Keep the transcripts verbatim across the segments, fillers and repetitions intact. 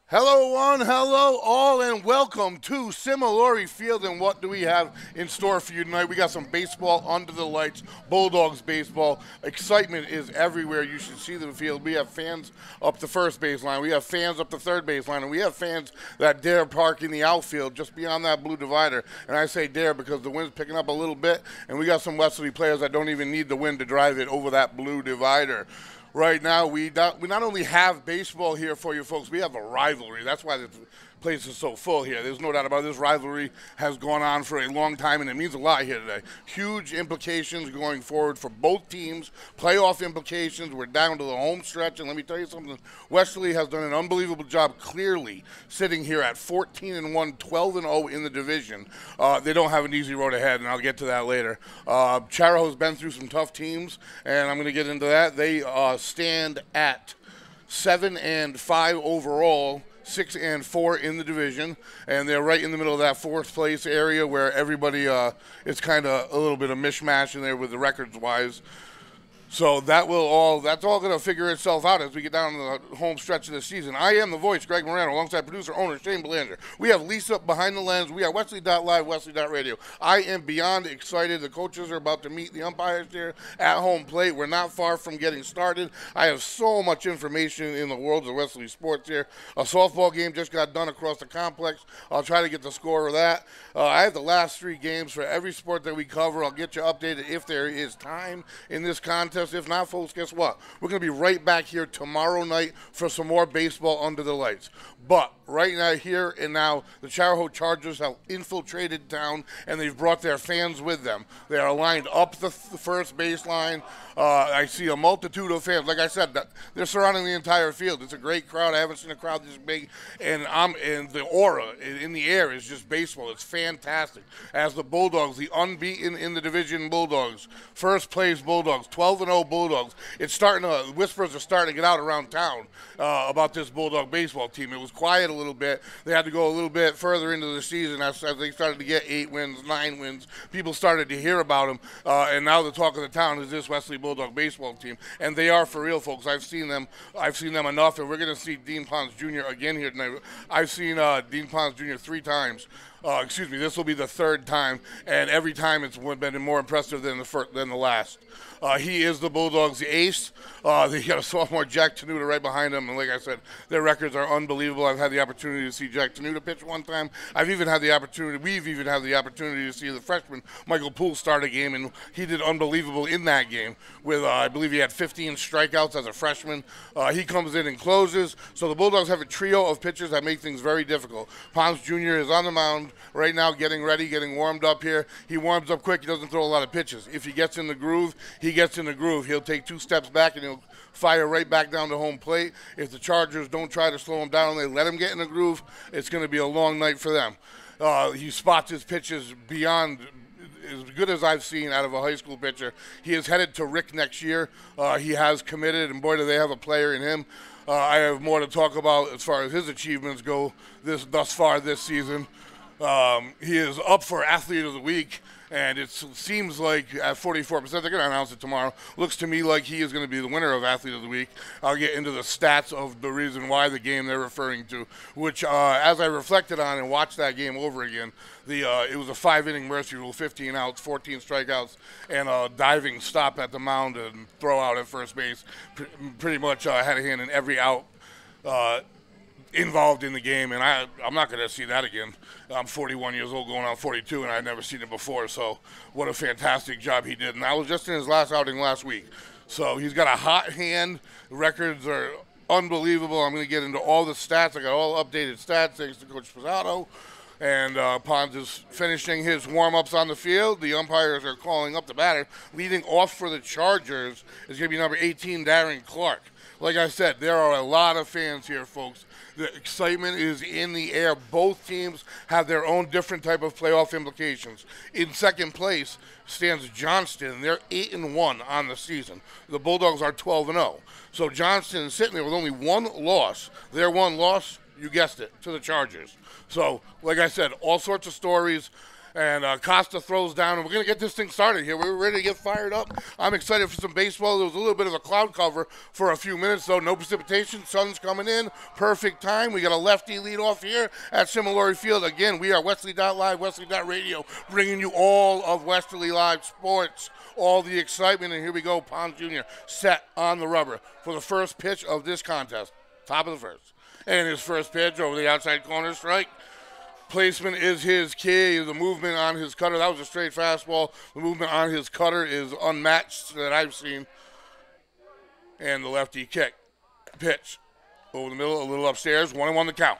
Hello, one, hello, all, and welcome to Similori Field. And what do we have in store for you tonight? We got some baseball under the lights, Bulldogs baseball. Excitement is everywhere. You should see the field. We have fans up the first baseline. We have fans up the third baseline, and we have fans that dare park in the outfield just beyond that blue divider. And I say dare because the wind's picking up a little bit, and we got some Westerly players that don't even need the wind to drive it over that blue divider. Right now, we not, we not only have baseball here for you folks, we have a rivalry. That's why the place is so full here. There's no doubt about it. This rivalry has gone on for a long time, and it means a lot here today. Huge implications going forward for both teams, playoff implications. We're down to the home stretch, and let me tell you something. Westerly has done an unbelievable job clearly sitting here at fourteen and one, twelve and oh in the division. Uh, they don't have an easy road ahead, and I'll get to that later. Uh, Chariho has been through some tough teams, and I'm going to get into that. They uh, stand at seven and five overall, six and four in the division, and they're right in the middle of that fourth place area where everybody uh, it's kind of a little bit of mishmash in there with the records wise. So that will all that's all going to figure itself out as we get down to the home stretch of the season. I am the voice, Greg Morano, alongside producer owner Shane Belanger. We have Lisa behind the lens. We are Wesley dot live, Wesley dot radio. I am beyond excited. The coaches are about to meet the umpires here at home plate. We're not far from getting started. I have so much information in the world of Wesley sports here. A softball game just got done across the complex. I'll try to get the score of that. Uh, I have the last three games for every sport that we cover. I'll get you updated if there is time in this contest. If not, folks, guess what? We're going to be right back here tomorrow night for some more baseball under the lights. But right now, here and now, the Chariho Chargers have infiltrated town, and they've brought their fans with them. They are lined up the, the first baseline. Uh, I see a multitude of fans. Like I said, that, they're surrounding the entire field. It's a great crowd. I haven't seen a crowd this big, and I'm and the aura in, in the air is just baseball. It's fantastic. As the Bulldogs, the unbeaten in the division Bulldogs, first place Bulldogs, twelve and oh Bulldogs. It's starting to whispers are starting to get out around town uh, about this Bulldog baseball team. It was quiet a little bit. They had to go a little bit further into the season as, as they started to get eight wins, nine wins. People started to hear about them, uh, and now the talk of the town is this Wesley Bulldog baseball team, and they are for real, folks. I've seen them. I've seen them enough, and we're going to see Dean Pons Junior again here tonight. I've seen uh, Dean Pons Junior three times. Uh, excuse me, this will be the third time, and every time it's been more impressive than the first, than the last. Uh, he is the Bulldogs' ace. Uh, they got a sophomore, Jack Tenuta, right behind him, and like I said, their records are unbelievable. I've had the opportunity to see Jack Tenuta pitch one time. I've even had the opportunity, we've even had the opportunity to see the freshman, Michael Poole, start a game, and he did unbelievable in that game with, uh, I believe he had fifteen strikeouts as a freshman. Uh, he comes in and closes, so the Bulldogs have a trio of pitchers that make things very difficult. Pons Junior is on the mound right now, getting ready, getting warmed up here. He warms up quick. He doesn't throw a lot of pitches. If he gets in the groove, he gets in the groove. He'll take two steps back, and he'll fire right back down to home plate. If the Chargers don't try to slow him down and they let him get in the groove, it's going to be a long night for them. Uh, he spots his pitches beyond as good as I've seen out of a high school pitcher. He is headed to Rick next year. Uh, he has committed, and boy, do they have a player in him. Uh, I have more to talk about as far as his achievements go this thus far this season. Um, he is up for Athlete of the Week, and it seems like at forty-four percent, they're going to announce it tomorrow. Looks to me like he is going to be the winner of Athlete of the Week. I'll get into the stats of the reason why the game they're referring to, which uh, as I reflected on and watched that game over again, the uh, it was a five-inning mercy rule, fifteen outs, fourteen strikeouts, and a diving stop at the mound and throw out at first base. P- pretty much uh, had a hand in every out uh, involved in the game, and I, I'm not going to see that again. I'm forty-one years old, going on forty-two, and I've never seen it before, so what a fantastic job he did. And that was just in his last outing last week. So he's got a hot hand. The records are unbelievable. I'm going to get into all the stats. I got all updated stats thanks to Coach Pizzato. And uh, Pons is finishing his warm-ups on the field. The umpires are calling up the batter. Leading off for the Chargers is going to be number eighteen, Darren Clark. Like I said, there are a lot of fans here, folks. The excitement is in the air. Both teams have their own different type of playoff implications. In second place stands Johnston. They're eight and one on the season. The Bulldogs are twelve and oh. So Johnston is sitting there with only one loss. Their one loss, you guessed it, to the Chargers. So, like I said, all sorts of stories. And uh, Costa throws down, and we're going to get this thing started here. We're ready to get fired up. I'm excited for some baseball. There was a little bit of a cloud cover for a few minutes, though. No precipitation. Sun's coming in. Perfect time. We got a lefty lead off here at Similori Field. Again, we are Westerly dot live, Westerly dot radio, bringing you all of Westerly Live sports, all the excitement. And here we go. Pons Junior set on the rubber for the first pitch of this contest. Top of the first. And his first pitch over the outside corner, strike. Placement is his key. The movement on his cutter, that was a straight fastball. The movement on his cutter is unmatched that I've seen. And the lefty kick. Pitch. Over the middle, a little upstairs. One and one to count.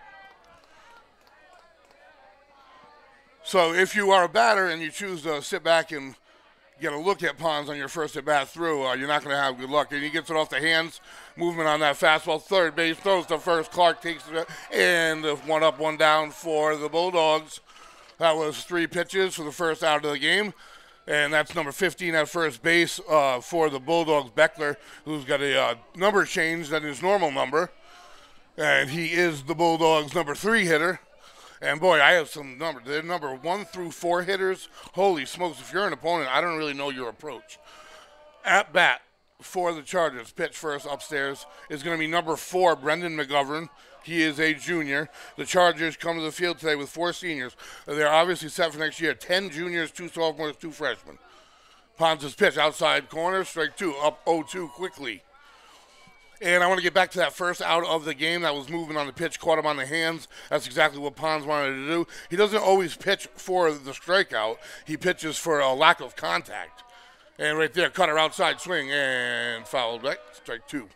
So if you are a batter and you choose to sit back and get a look at Pons on your first at bat through, uh, you're not going to have good luck. And he gets it off the hands. Movement on that fastball. Third base, throws to first. Clark takes it, and one up, one down for the Bulldogs. That was three pitches for the first out of the game. And that's number fifteen at first base uh, for the Bulldogs, Beckler, who's got a uh, number change than his normal number. And he is the Bulldogs' number three hitter. And, boy, I have some numbers. They're number one through four hitters. Holy smokes, if you're an opponent, I don't really know your approach. At bat for the Chargers, pitch first upstairs, is going to be number four, Brendan McGovern. He is a junior. The Chargers come to the field today with four seniors. They're obviously set for next year. Ten juniors, two sophomores, two freshmen. Pons' pitch outside corner, strike two, up oh two quickly. And I want to get back to that first out of the game that was moving on the pitch, caught him on the hands. That's exactly what Pons wanted to do. He doesn't always pitch for the strikeout. He pitches for a lack of contact. And right there, cutter outside swing and fouled back, strike two.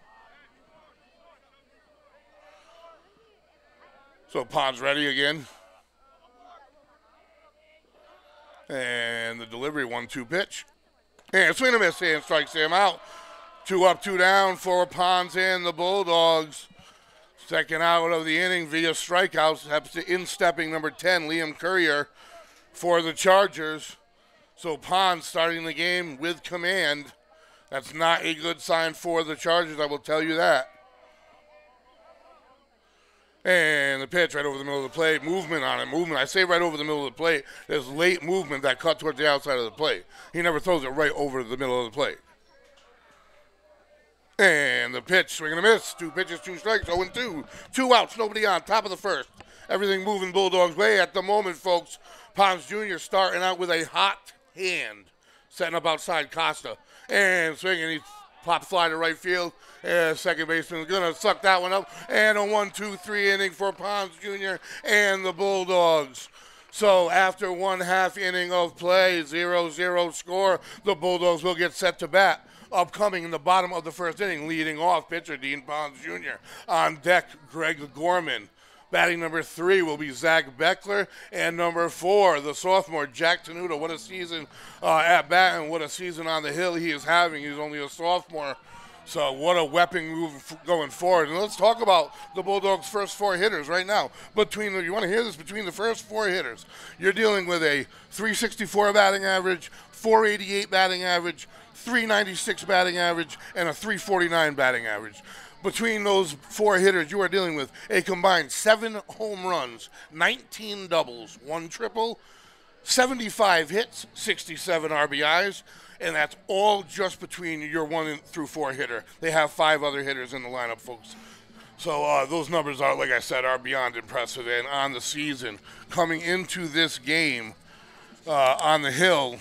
So Pons ready again. And the delivery, one two pitch. And swing and a miss, and strikes him out. Two up, two down for Pons and the Bulldogs. Second out of the inning via strikeouts. Happens to in-stepping number ten, Liam Courier, for the Chargers. So Pons starting the game with command. That's not a good sign for the Chargers, I will tell you that. And the pitch right over the middle of the plate. Movement on it. Movement. I say right over the middle of the plate. There's late movement that cut towards the outside of the plate. He never throws it right over the middle of the plate. And the pitch, swing and a miss. Two pitches, two strikes, oh and two. Two outs, nobody on, top of the first. Everything moving Bulldogs' way at the moment, folks. Pons Junior starting out with a hot hand. Setting up outside Costa. And swinging, he pop fly to right field. And second baseman is going to suck that one up. And a one two three inning for Pons Junior and the Bulldogs. So after one half inning of play, zero zero score, the Bulldogs will get set to bat. Upcoming in the bottom of the first inning, leading off pitcher Dean Pons Junior On deck, Greg Gorman. Batting number three will be Zach Beckler. And number four, the sophomore, Jack Tenuta. What a season uh, at bat and what a season on the hill he is having. He's only a sophomore. So what a weapon move going forward. And let's talk about the Bulldogs' first four hitters right now. Between the, you want to hear this? Between the first four hitters, you're dealing with a three sixty-four batting average, four eighty-eight batting average, three ninety-six batting average, and a three forty-nine batting average. Between those four hitters, you are dealing with a combined seven home runs, nineteen doubles, one triple, seventy-five hits, sixty-seven R B Is, and that's all just between your one through four hitter. They have five other hitters in the lineup, folks. So uh, those numbers are, like I said, are beyond impressive. And on the season, coming into this game uh, on the hill,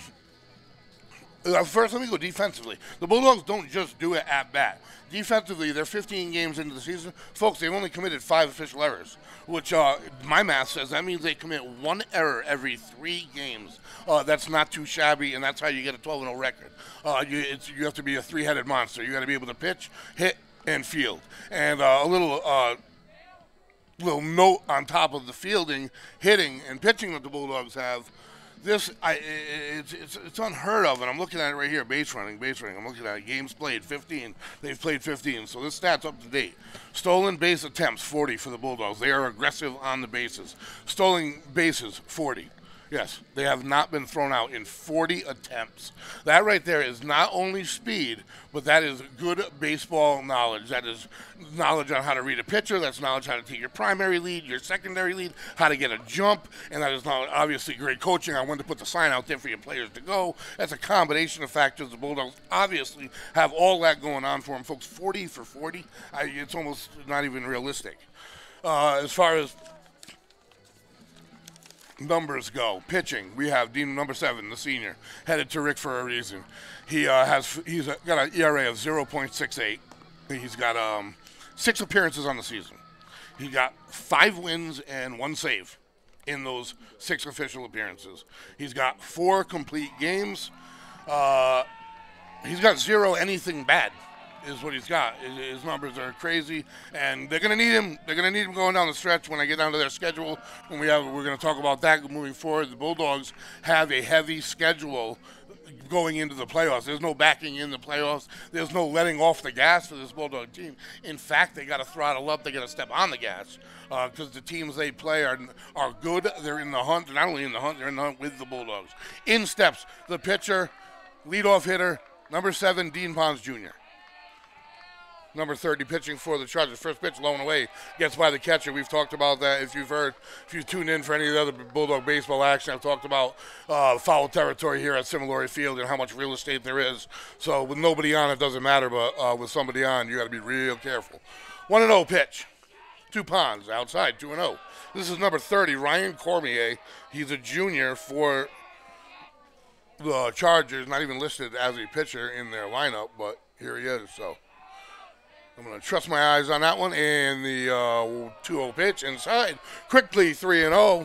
uh, first let me go defensively. The Bulldogs don't just do it at bat. Defensively, they're fifteen games into the season. Folks, they've only committed five official errors, which uh, my math says that means they commit one error every three games. Uh, that's not too shabby, and that's how you get a twelve and oh record. Uh, you, it's, you have to be a three-headed monster. You got to be able to pitch, hit, and field. And uh, a little uh, little note on top of the fielding, hitting, and pitching that the Bulldogs have. This, I, it's, it's it's unheard of, and I'm looking at it right here, base running, base running. I'm looking at it, games played, fifteen. They've played fifteen, so this stat's up to date. Stolen base attempts, forty for the Bulldogs. They are aggressive on the bases. Stolen bases, forty. Yes, they have not been thrown out in forty attempts. That right there is not only speed, but that is good baseball knowledge. That is knowledge on how to read a pitcher. That's knowledge how to take your primary lead, your secondary lead, how to get a jump, and that is not obviously great coaching on when to put the sign out there for your players to go. That's a combination of factors. The Bulldogs obviously have all that going on for them, folks. forty for forty, I, it's almost not even realistic. Uh, as far as numbers go, pitching, we have Dean number seven, the senior, headed to Rick for a reason. He uh, has he's got an E R A of zero point six eight. He's got um, six appearances on the season. He got five wins and one save in those six official appearances. He's got four complete games. Uh, he's got zero anything bad. Is what he's got. His numbers are crazy, and they're going to need him. They're going to need him going down the stretch when I get down to their schedule. When we have, we're going to talk about that moving forward. The Bulldogs have a heavy schedule going into the playoffs. There's no backing in the playoffs. There's no letting off the gas for this Bulldog team. In fact, they got to throttle up. They got to step on the gas because uh, the teams they play are are good. They're in the hunt. They're not only in the hunt, they're in the hunt with the Bulldogs. In steps the pitcher, leadoff hitter, number seven, Dean Pons Junior Number thirty, pitching for the Chargers. First pitch, low and away, gets by the catcher. We've talked about that. If you've heard, if you've tuned in for any of the other Bulldog baseball action, I've talked about uh, foul territory here at Similori Field and how much real estate there is. So with nobody on, it doesn't matter, but uh, with somebody on, you got to be real careful. one and oh pitch. Two Pons, outside, two and oh. This is number thirty, Ryan Cormier. He's a junior for the Chargers, not even listed as a pitcher in their lineup, but here he is, so. I'm going to trust my eyes on that one. And the uh, two oh pitch inside. Quickly three and oh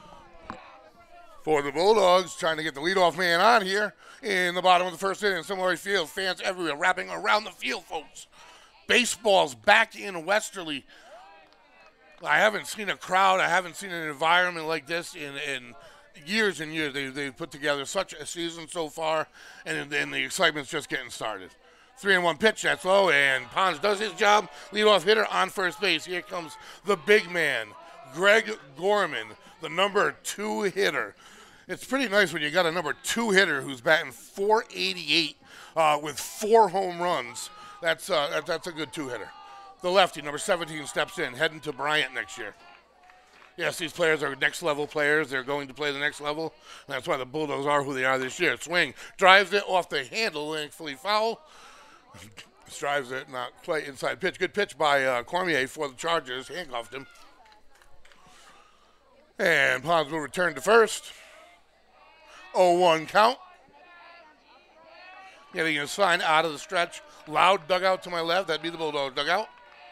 for the Bulldogs. Trying to get the leadoff man on here in the bottom of the first inning. Similori Field. Fans everywhere wrapping around the field, folks. Baseball's back in Westerly. I haven't seen a crowd. I haven't seen an environment like this in, in years and years. They, they've put together such a season so far. And, and the excitement's just getting started. Three and one pitch, that's low, and Pons does his job. Leadoff hitter on first base. Here comes the big man, Greg Gorman, the number two hitter. It's pretty nice when you got a number two hitter who's batting four eighty-eight uh, with four home runs. That's uh, that, that's a good two hitter. The lefty, number seventeen, steps in, heading to Bryant next year. Yes, these players are next level players. They're going to play the next level. And that's why the Bulldogs are who they are this year. Swing, drives it off the handle, thankfully foul. Drives it, not quite inside pitch. Good pitch by uh, Cormier for the Chargers. Handcuffed him. And Pons will return to first. oh one count. Getting a sign out of the stretch. Loud dugout to my left. That'd be the Bulldog dugout.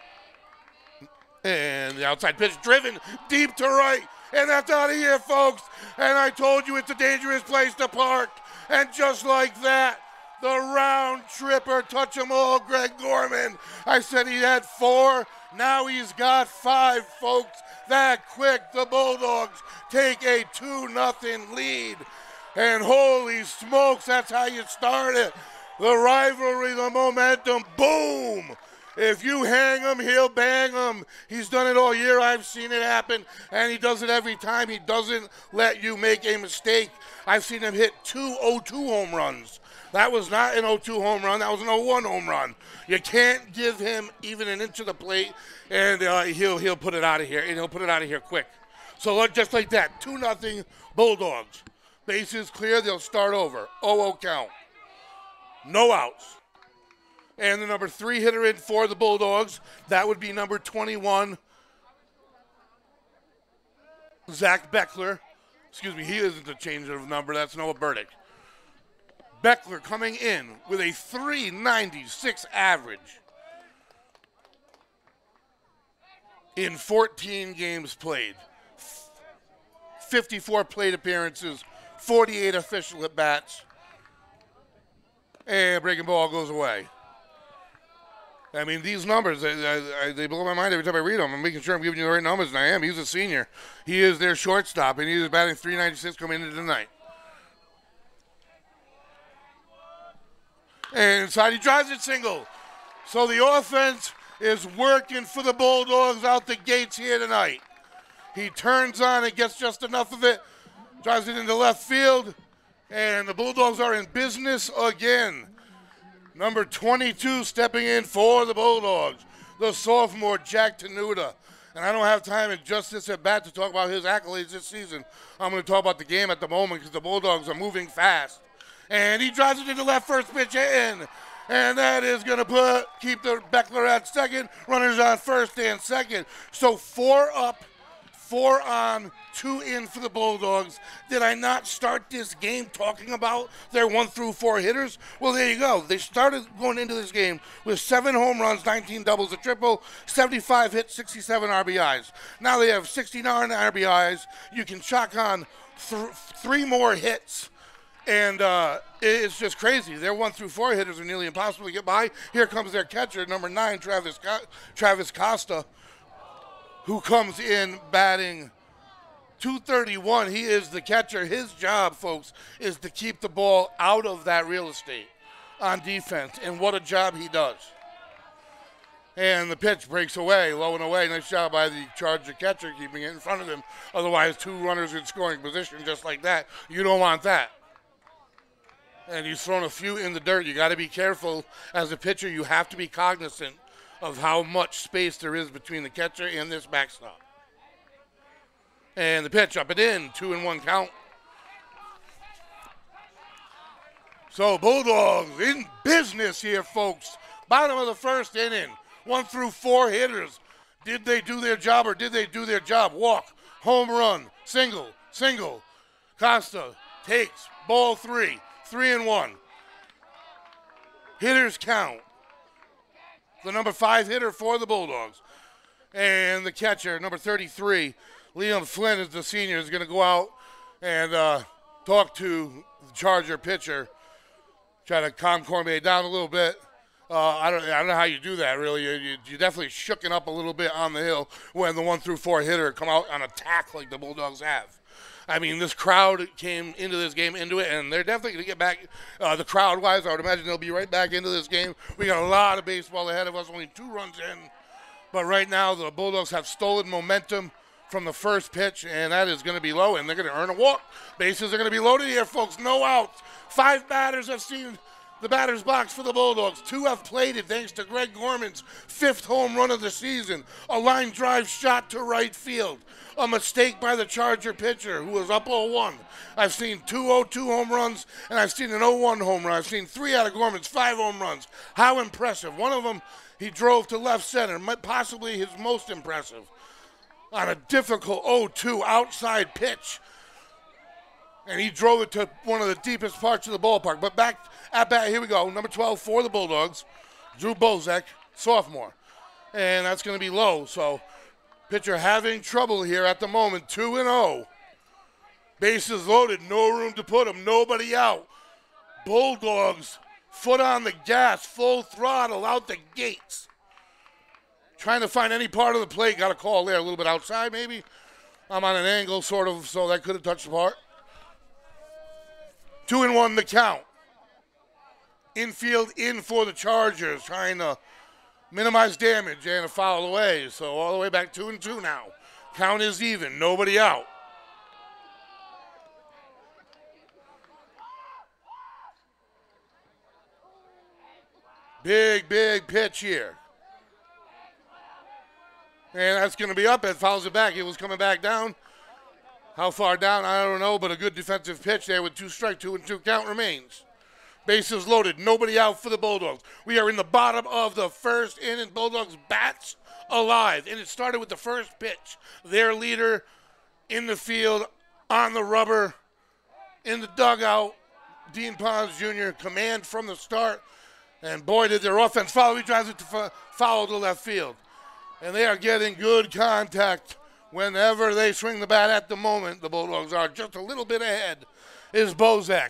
And the outside pitch driven deep to right. And that's out of here, folks. And I told you it's a dangerous place to park. And just like that, the round tripper, touch 'em all, Greg Gorman. I said he had four. Now he's got five, folks. That quick, the Bulldogs take a two nothing lead. And holy smokes, that's how you start it. The rivalry, the momentum, boom. If you hang him, he'll bang him. He's done it all year. I've seen it happen, and he does it every time. He doesn't let you make a mistake. I've seen him hit two oh two home runs. That was not an oh two home run. That was an oh one home run. You can't give him even an inch of the plate, and uh, he'll he'll put it out of here, and he'll put it out of here quick. So look, just like that, two nothing Bulldogs. Bases clear, they'll start over. oh oh count. No outs. And the number three hitter in for the Bulldogs, that would be number twenty-one, Zach Beckler. Excuse me, he isn't a change of number. That's Noah Burdick. Beckler coming in with a three ninety-six average in fourteen games played. fifty-four plate appearances, forty-eight official at-bats. And breaking ball goes away. I mean, these numbers, they, they, they blow my mind every time I read them. I'm making sure I'm giving you the right numbers, and I am. He's a senior. He is their shortstop, and he is batting three ninety-six coming into tonight. And inside, he drives it single. So the offense is working for the Bulldogs out the gates here tonight. He turns on and gets just enough of it. Drives it into left field, and the Bulldogs are in business again. Number twenty-two stepping in for the Bulldogs, the sophomore Jack Tenuta. And I don't have time in just this at bat to talk about his accolades this season. I'm going to talk about the game at the moment because the Bulldogs are moving fast. And he drives it into left, first pitch in. And that is going to put keep the Beckler at second. Runners on first and second. So four up, four on, two in for the Bulldogs. Did I not start this game talking about their one through four hitters? Well, there you go. They started going into this game with seven home runs, nineteen doubles, a triple, seventy-five hits, sixty-seven R B Is. Now they have sixty-nine R B Is. You can chalk on th- three more hits. And uh, it's just crazy. Their one through four hitters are nearly impossible to get by. Here comes their catcher, number nine, Travis Co- Travis Costa, who comes in batting two thirty-one. He is the catcher. His job, folks, is to keep the ball out of that real estate on defense. And what a job he does. And the pitch breaks away, low and away. Nice job by the Charger catcher keeping it in front of him. Otherwise, two runners in scoring position just like that. You don't want that. And he's thrown a few in the dirt. You got to be careful. As a pitcher, you have to be cognizant of how much space there is between the catcher and this backstop. And the pitch up and in, two and one count. So Bulldogs in business here, folks. Bottom of the first inning, one through four hitters. Did they do their job or did they do their job? Walk, home run, single, single. Costa takes ball three. Three and one. Hitters count. The number five hitter for the Bulldogs. And the catcher, number thirty-three, Liam Flynn, is the senior, is going to go out and uh, talk to the Charger pitcher. Try to calm Cormier down a little bit. Uh, I don't, I don't know how you do that, really. You, you, you definitely shooken up a little bit on the hill when the one through four hitter come out on attack like the Bulldogs have. I mean, this crowd came into this game into it, and they're definitely going to get back. Uh, the crowd-wise, I would imagine they'll be right back into this game. We got a lot of baseball ahead of us, only two runs in. But right now, the Bulldogs have stolen momentum from the first pitch, and that is going to be low, and they're going to earn a walk. Bases are going to be loaded here, folks. No outs. Five batters have seen the batter's box for the Bulldogs. Two have plated thanks to Greg Gorman's fifth home run of the season. A line drive shot to right field. A mistake by the Charger pitcher who was up oh one. I've seen two oh two home runs, and I've seen an oh one home run. I've seen three out of Gorman's five home runs. How impressive. One of them he drove to left center, possibly his most impressive, on a difficult oh two outside pitch. And he drove it to one of the deepest parts of the ballpark. But back at bat, here we go. Number twelve for the Bulldogs, Drew Bozek, sophomore. And that's going to be low, so pitcher having trouble here at the moment, two and oh. Bases loaded, no room to put him, nobody out. Bulldogs, foot on the gas, full throttle out the gates. Trying to find any part of the plate, got a call there, a little bit outside maybe. I'm on an angle sort of, so that could have touched the part. Two and one the count. Infield in for the Chargers, trying to minimize damage and a foul away. So all the way back two and two now. Count is even, nobody out. Big, big pitch here. And that's going to be up. It fouls it back. It was coming back down. How far down, I don't know, but a good defensive pitch there with two strike, two and two count remains. Bases loaded, nobody out for the Bulldogs. We are in the bottom of the first inning. Bulldogs bats alive, and it started with the first pitch. Their leader in the field, on the rubber, in the dugout. Dean Pons Junior command from the start, and boy, did their offense follow. He drives it to f- foul to left field, and they are getting good contact whenever they swing the bat at the moment. The Bulldogs are just a little bit ahead is Bozek.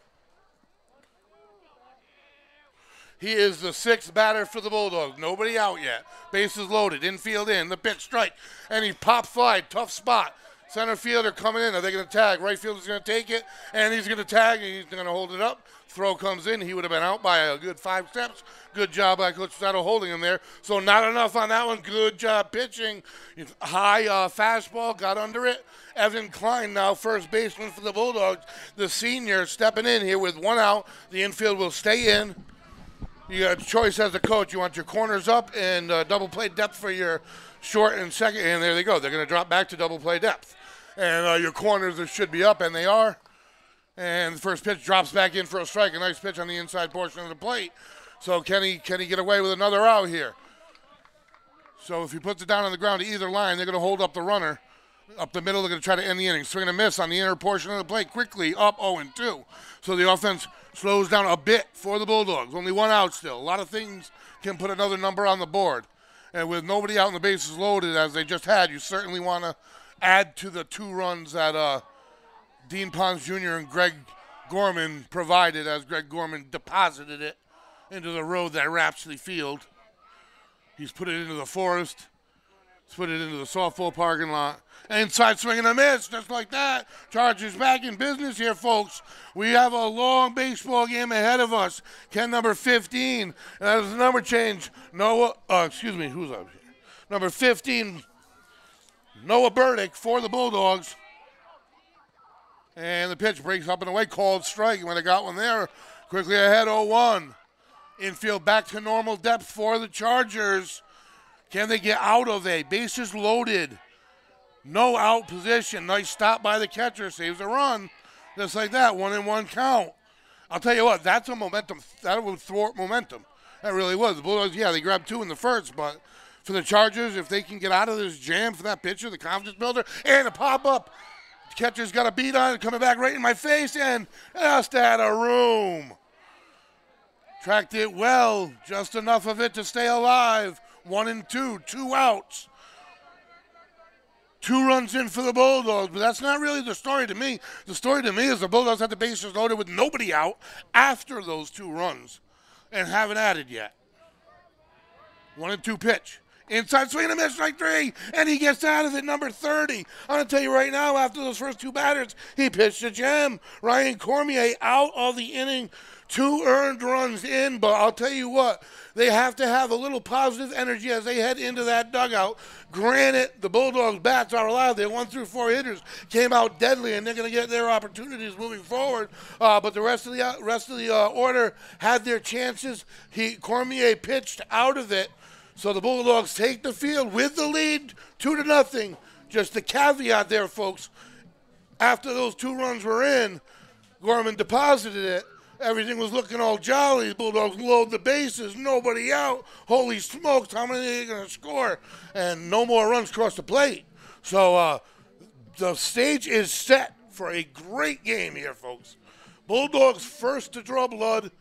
He is the sixth batter for the Bulldogs. Nobody out yet. Bases loaded. Infield in. The pitch strike. And he pop fly. Tough spot. Center fielder coming in. Are they going to tag? Right fielder's going to take it, and he's going to tag, and he's going to hold it up. Throw comes in. He would have been out by a good five steps. Good job by Coach Saddle holding him there. So not enough on that one. Good job pitching. High uh, fastball, got under it. Evan Klein now first baseman for the Bulldogs. The senior stepping in here with one out. The infield will stay in. You got a choice as a coach. You want your corners up and uh, double play depth for your short and second. And there they go. They're going to drop back to double play depth. And uh, your corners should be up, and they are. And the first pitch drops back in for a strike. A nice pitch on the inside portion of the plate. So can he, can he get away with another out here? So if he puts it down on the ground to either line, they're going to hold up the runner. Up the middle, they're going to try to end the inning. Swing and a miss on the inner portion of the plate. Quickly up oh and two. So the offense slows down a bit for the Bulldogs. Only one out still. A lot of things can put another number on the board. And with nobody out and the bases loaded as they just had, you certainly want to add to the two runs that uh, Dean Pons Junior and Greg Gorman provided as Greg Gorman deposited it into the road that wraps the field. He's put it into the forest. He's put it into the softball parking lot. Inside swing and a miss, just like that. Chargers back in business here, folks. We have a long baseball game ahead of us. Can number fifteen, and that is the number change. Noah, uh, excuse me, who's up here? Number fifteen, Noah Burdick for the Bulldogs. And the pitch breaks up and away, called strike. When I got one there, quickly ahead oh one. Infield back to normal depth for the Chargers. Can they get out of a bases loaded? No out position. Nice stop by the catcher. Saves a run. Just like that. One and one count. I'll tell you what, that's a momentum. That would thwart momentum. That really was. The Bulldogs, yeah, they grabbed two in the first, but for the Chargers, if they can get out of this jam for that pitcher, the confidence builder, and a pop-up, the catcher's got a beat on it, coming back right in my face, and just out of room. Tracked it well. Just enough of it to stay alive. One and two. Two outs. Two runs in for the Bulldogs, but that's not really the story to me. The story to me is the Bulldogs had the bases loaded with nobody out after those two runs and haven't added yet. One and two pitch. Inside swing and a miss, strike three, and he gets out of it, number thirty. I'm going to tell you right now, after those first two batters, he pitched a gem. Ryan Cormier out of the inning, two earned runs in, but I'll tell you what, they have to have a little positive energy as they head into that dugout. Granted, the Bulldogs' bats are alive. They one through four hitters came out deadly, and they're going to get their opportunities moving forward. Uh, but the rest of the uh, rest of the uh, order had their chances. He Cormier pitched out of it, so the Bulldogs take the field with the lead, two to nothing. Just the caveat there, folks. After those two runs were in, Gorman deposited it. Everything was looking all jolly. The Bulldogs load the bases, nobody out. Holy smokes, how many are they going to score? And no more runs across the plate. So uh, the stage is set for a great game here, folks. Bulldogs first to draw blood.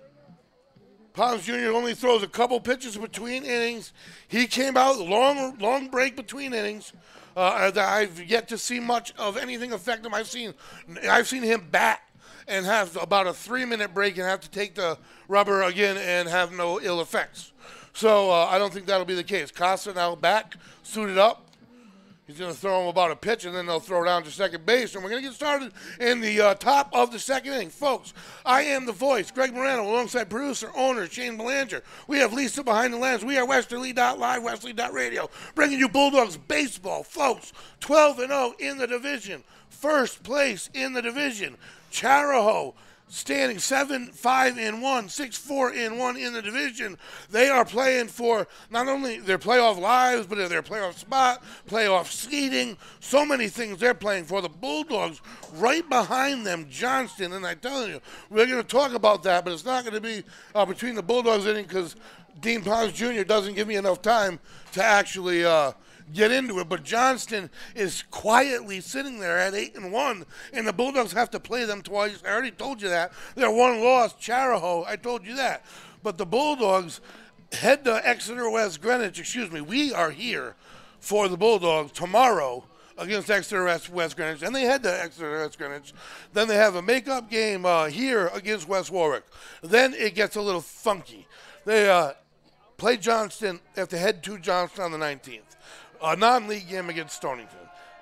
Pons Junior only throws a couple pitches between innings. He came out, long, long break between innings. Uh, I've yet to see much of anything affect him. I've seen, I've seen him bat and have about a three-minute break and have to take the rubber again and have no ill effects. So uh, I don't think that'll be the case. Costa now back, suited up. He's going to throw him about a pitch, and then they'll throw down to second base. And we're going to get started in the uh, top of the second inning. Folks, I am the voice, Greg Morano, alongside producer, owner, Shane Belanger. We have Lisa behind the lens. We are Westerly dot live, Westerly dot radio, bringing you Bulldogs baseball. Folks, twelve and oh in the division. First place in the division. Chariho standing seven five and one, six four and one in the division. They are playing for not only their playoff lives, but their playoff spot, playoff seeding, so many things they're playing for. The Bulldogs right behind them, Johnston, and I tell you, we're going to talk about that, but it's not going to be uh, between the Bulldogs inning because Dean Pons Junior doesn't give me enough time to actually uh, get into it, but Johnston is quietly sitting there at eight and one, and the Bulldogs have to play them twice. I already told you that. They're one loss, Chariho. I told you that. But the Bulldogs head to Exeter West Greenwich. Excuse me. We are here for the Bulldogs tomorrow against Exeter West Greenwich, and they head to Exeter West Greenwich. Then they have a makeup game uh, here against West Warwick. Then it gets a little funky. They uh, play Johnston. They have to head to Johnston on the nineteenth. A non-league game against Stonington.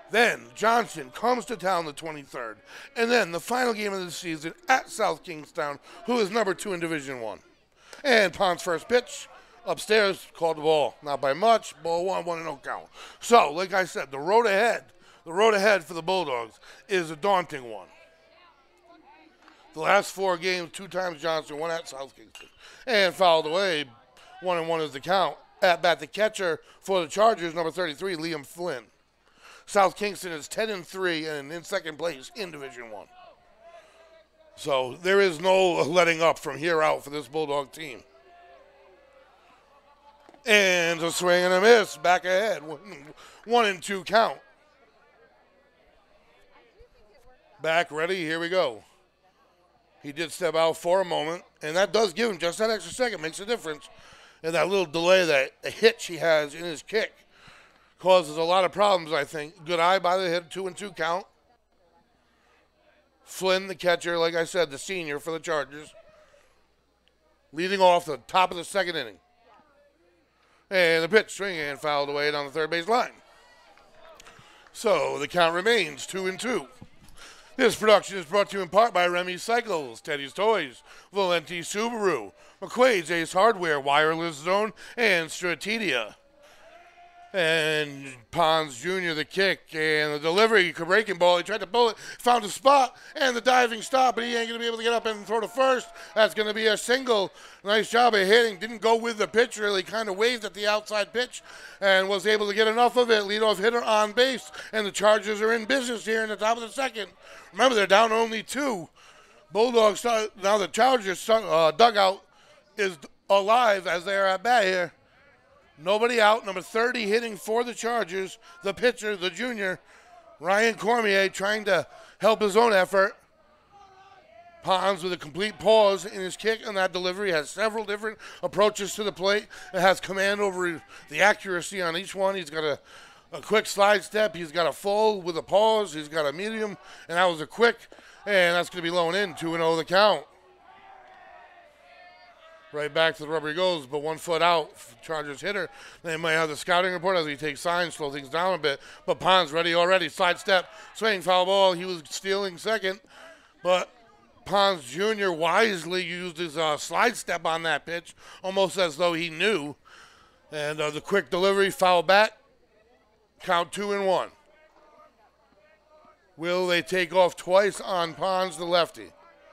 Then Johnson comes to town the twenty-third. And then the final game of the season at South Kingstown, who is number two in Division One. And Pond's first pitch, upstairs, called the ball. Not by much, ball one, one and no count. So, like I said, the road ahead, the road ahead for the Bulldogs is a daunting one. The last four games, two times Johnson, one at South Kingston. And fouled away, one and one is the count. At bat, the catcher for the Chargers, number thirty-three, Liam Flynn. South Kingston is ten and three and in second place in Division One. So there is no letting up from here out for this Bulldog team. And a swing and a miss, back ahead, one, one and two count. Back ready, here we go. He did step out for a moment, and that does give him just that extra second, makes a difference. And that little delay, that hitch he has in his kick, causes a lot of problems, I think. Good eye by the hit, two and two count. Flynn, the catcher, like I said, the senior for the Chargers, leading off the top of the second inning. And the pitch swinging and fouled away down the third base line. So the count remains two and two. This production is brought to you in part by Remy's Cycles, Teddy's Toys, Valenti Subaru, McQuaid's Ace Hardware, Wireless Zone, and Strategia. And Pons Junior, the kick, and the delivery, breaking ball. He tried to pull it, found a spot, and the diving stop, but he ain't going to be able to get up and throw to first. That's going to be a single. Nice job of hitting. Didn't go with the pitch, really kind of waved at the outside pitch and was able to get enough of it. Leadoff hitter on base, and the Chargers are in business here in the top of the second. Remember, they're down only two. Bulldogs, start, now the Chargers uh, dugout is alive as they are at bat here. Nobody out. Number thirty hitting for the Chargers. The pitcher, the junior, Ryan Cormier, trying to help his own effort. Pons with a complete pause in his kick and that delivery. Has several different approaches to the plate. It has command over the accuracy on each one. He's got a, a quick slide step. He's got a full with a pause. He's got a medium, and that was a quick. And that's going to be low and in. two and oh the count. Right back to the rubber he goes, but one foot out. Chargers hitter. They might have the scouting report as he takes signs, slow things down a bit. But Pons ready already. Side step, swing, foul ball. He was stealing second. But Pons Junior wisely used his uh, slide step on that pitch, almost as though he knew. And uh, the quick delivery, foul back. Count two and one. Will they take off twice on Pons, the lefty?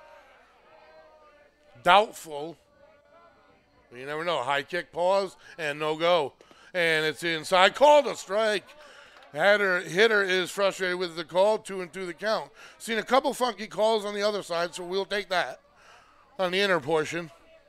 Doubtful. You never know. High kick, pause, and no go. And it's inside. Called a strike. Hitter, hitter is frustrated with the call. Two and two the count. Seen a couple funky calls on the other side, so we'll take that on the inner portion.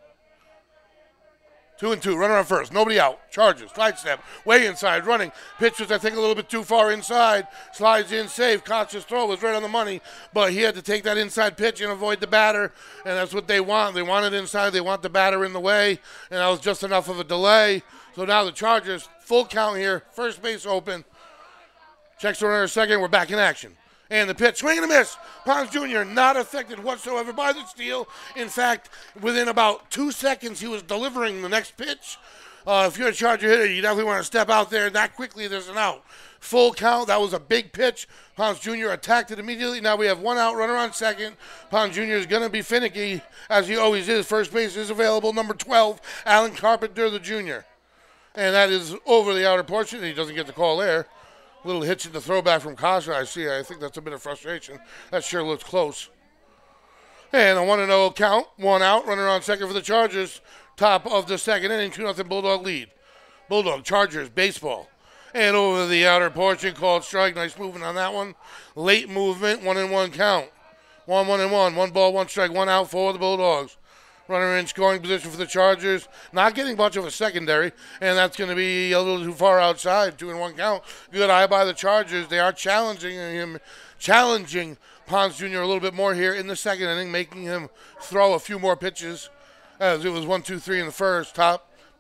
Two and two. Runner on first. Nobody out. Chargers. Slide step. Way inside. Running. Pitch was, I think, a little bit too far inside. Slides in safe. Conscious throw was right on the money. But he had to take that inside pitch and avoid the batter. And that's what they want. They want it inside. They want the batter in the way. And that was just enough of a delay. So now the Chargers, full count here. First base open. Checks the runner second. We're back in action. And the pitch, swing and a miss. Pons Junior not affected whatsoever by the steal. In fact, within about two seconds, he was delivering the next pitch. Uh, if you're a Charger hitter, you definitely want to step out there. That quickly, there's an out. Full count. That was a big pitch. Pons Junior attacked it immediately. Now we have one out, runner on second. Pons Junior is going to be finicky, as he always is. First base is available. Number twelve, Alan Carpenter, the junior. And that is over the outer portion. He doesn't get the call there. Little hitch in the throwback from Kasha, I see. I think that's a bit of frustration. That sure looks close. And a one and oh count. One out. Runner on second for the Chargers. Top of the second inning. two nothing Bulldog lead. Bulldog, Chargers, baseball. And over the outer portion, called strike. Nice movement on that one. Late movement. One and one count. One, one and one. One ball, one strike. One out for the Bulldogs. Runner in scoring position for the Chargers. Not getting much of a secondary, and that's going to be a little too far outside. Two and one count. Good eye by the Chargers. They are challenging him, challenging Pons Junior a little bit more here in the second inning, making him throw a few more pitches, as it was one, two, three in the first. Top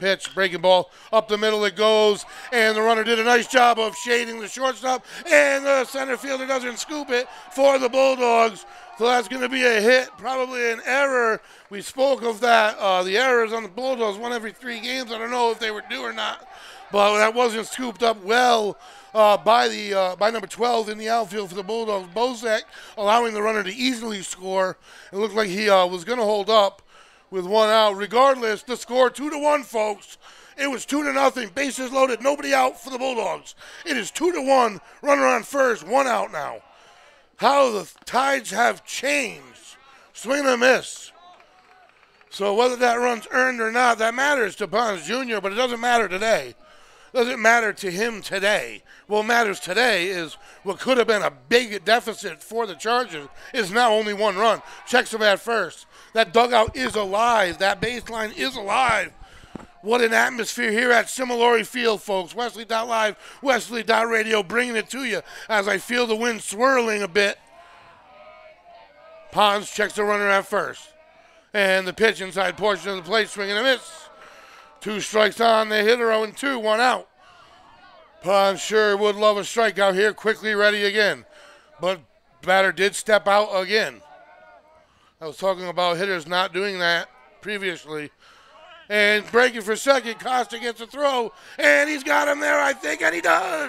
Pitch, breaking ball, up the middle it goes, and the runner did a nice job of shading the shortstop, and the center fielder doesn't scoop it for the Bulldogs. So that's going to be a hit, probably an error. We spoke of that. Uh, the errors on the Bulldogs, one every three games. I don't know if they were due or not, but that wasn't scooped up well uh, by the uh, by number twelve in the outfield for the Bulldogs, Bozek, allowing the runner to easily score. It looked like he uh, was going to hold up with one out. Regardless, the score two to one, folks. It was two to nothing. Bases loaded, nobody out for the Bulldogs. It is two to one. Runner on first, one out now. How the tides have changed. Swing and a miss. So whether that run's earned or not, that matters to Pons Junior, but it doesn't matter today. It doesn't matter to him today. What matters today is what could have been a big deficit for the Chargers is now only one run. Checks him at first. That dugout is alive. That baseline is alive. What an atmosphere here at Similori Field, folks. Westerly dot live, Westerly dot radio, bringing it to you as I feel the wind swirling a bit. Pons checks the runner at first. And the pitch inside portion of the plate, swing and a miss. Two strikes on the hitter, oh and two, one out. Pons sure would love a strikeout here, quickly ready again. But batter did step out again. I was talking about hitters not doing that previously. And breaking for second, Costa gets a throw, and he's got him there, I think, and he does.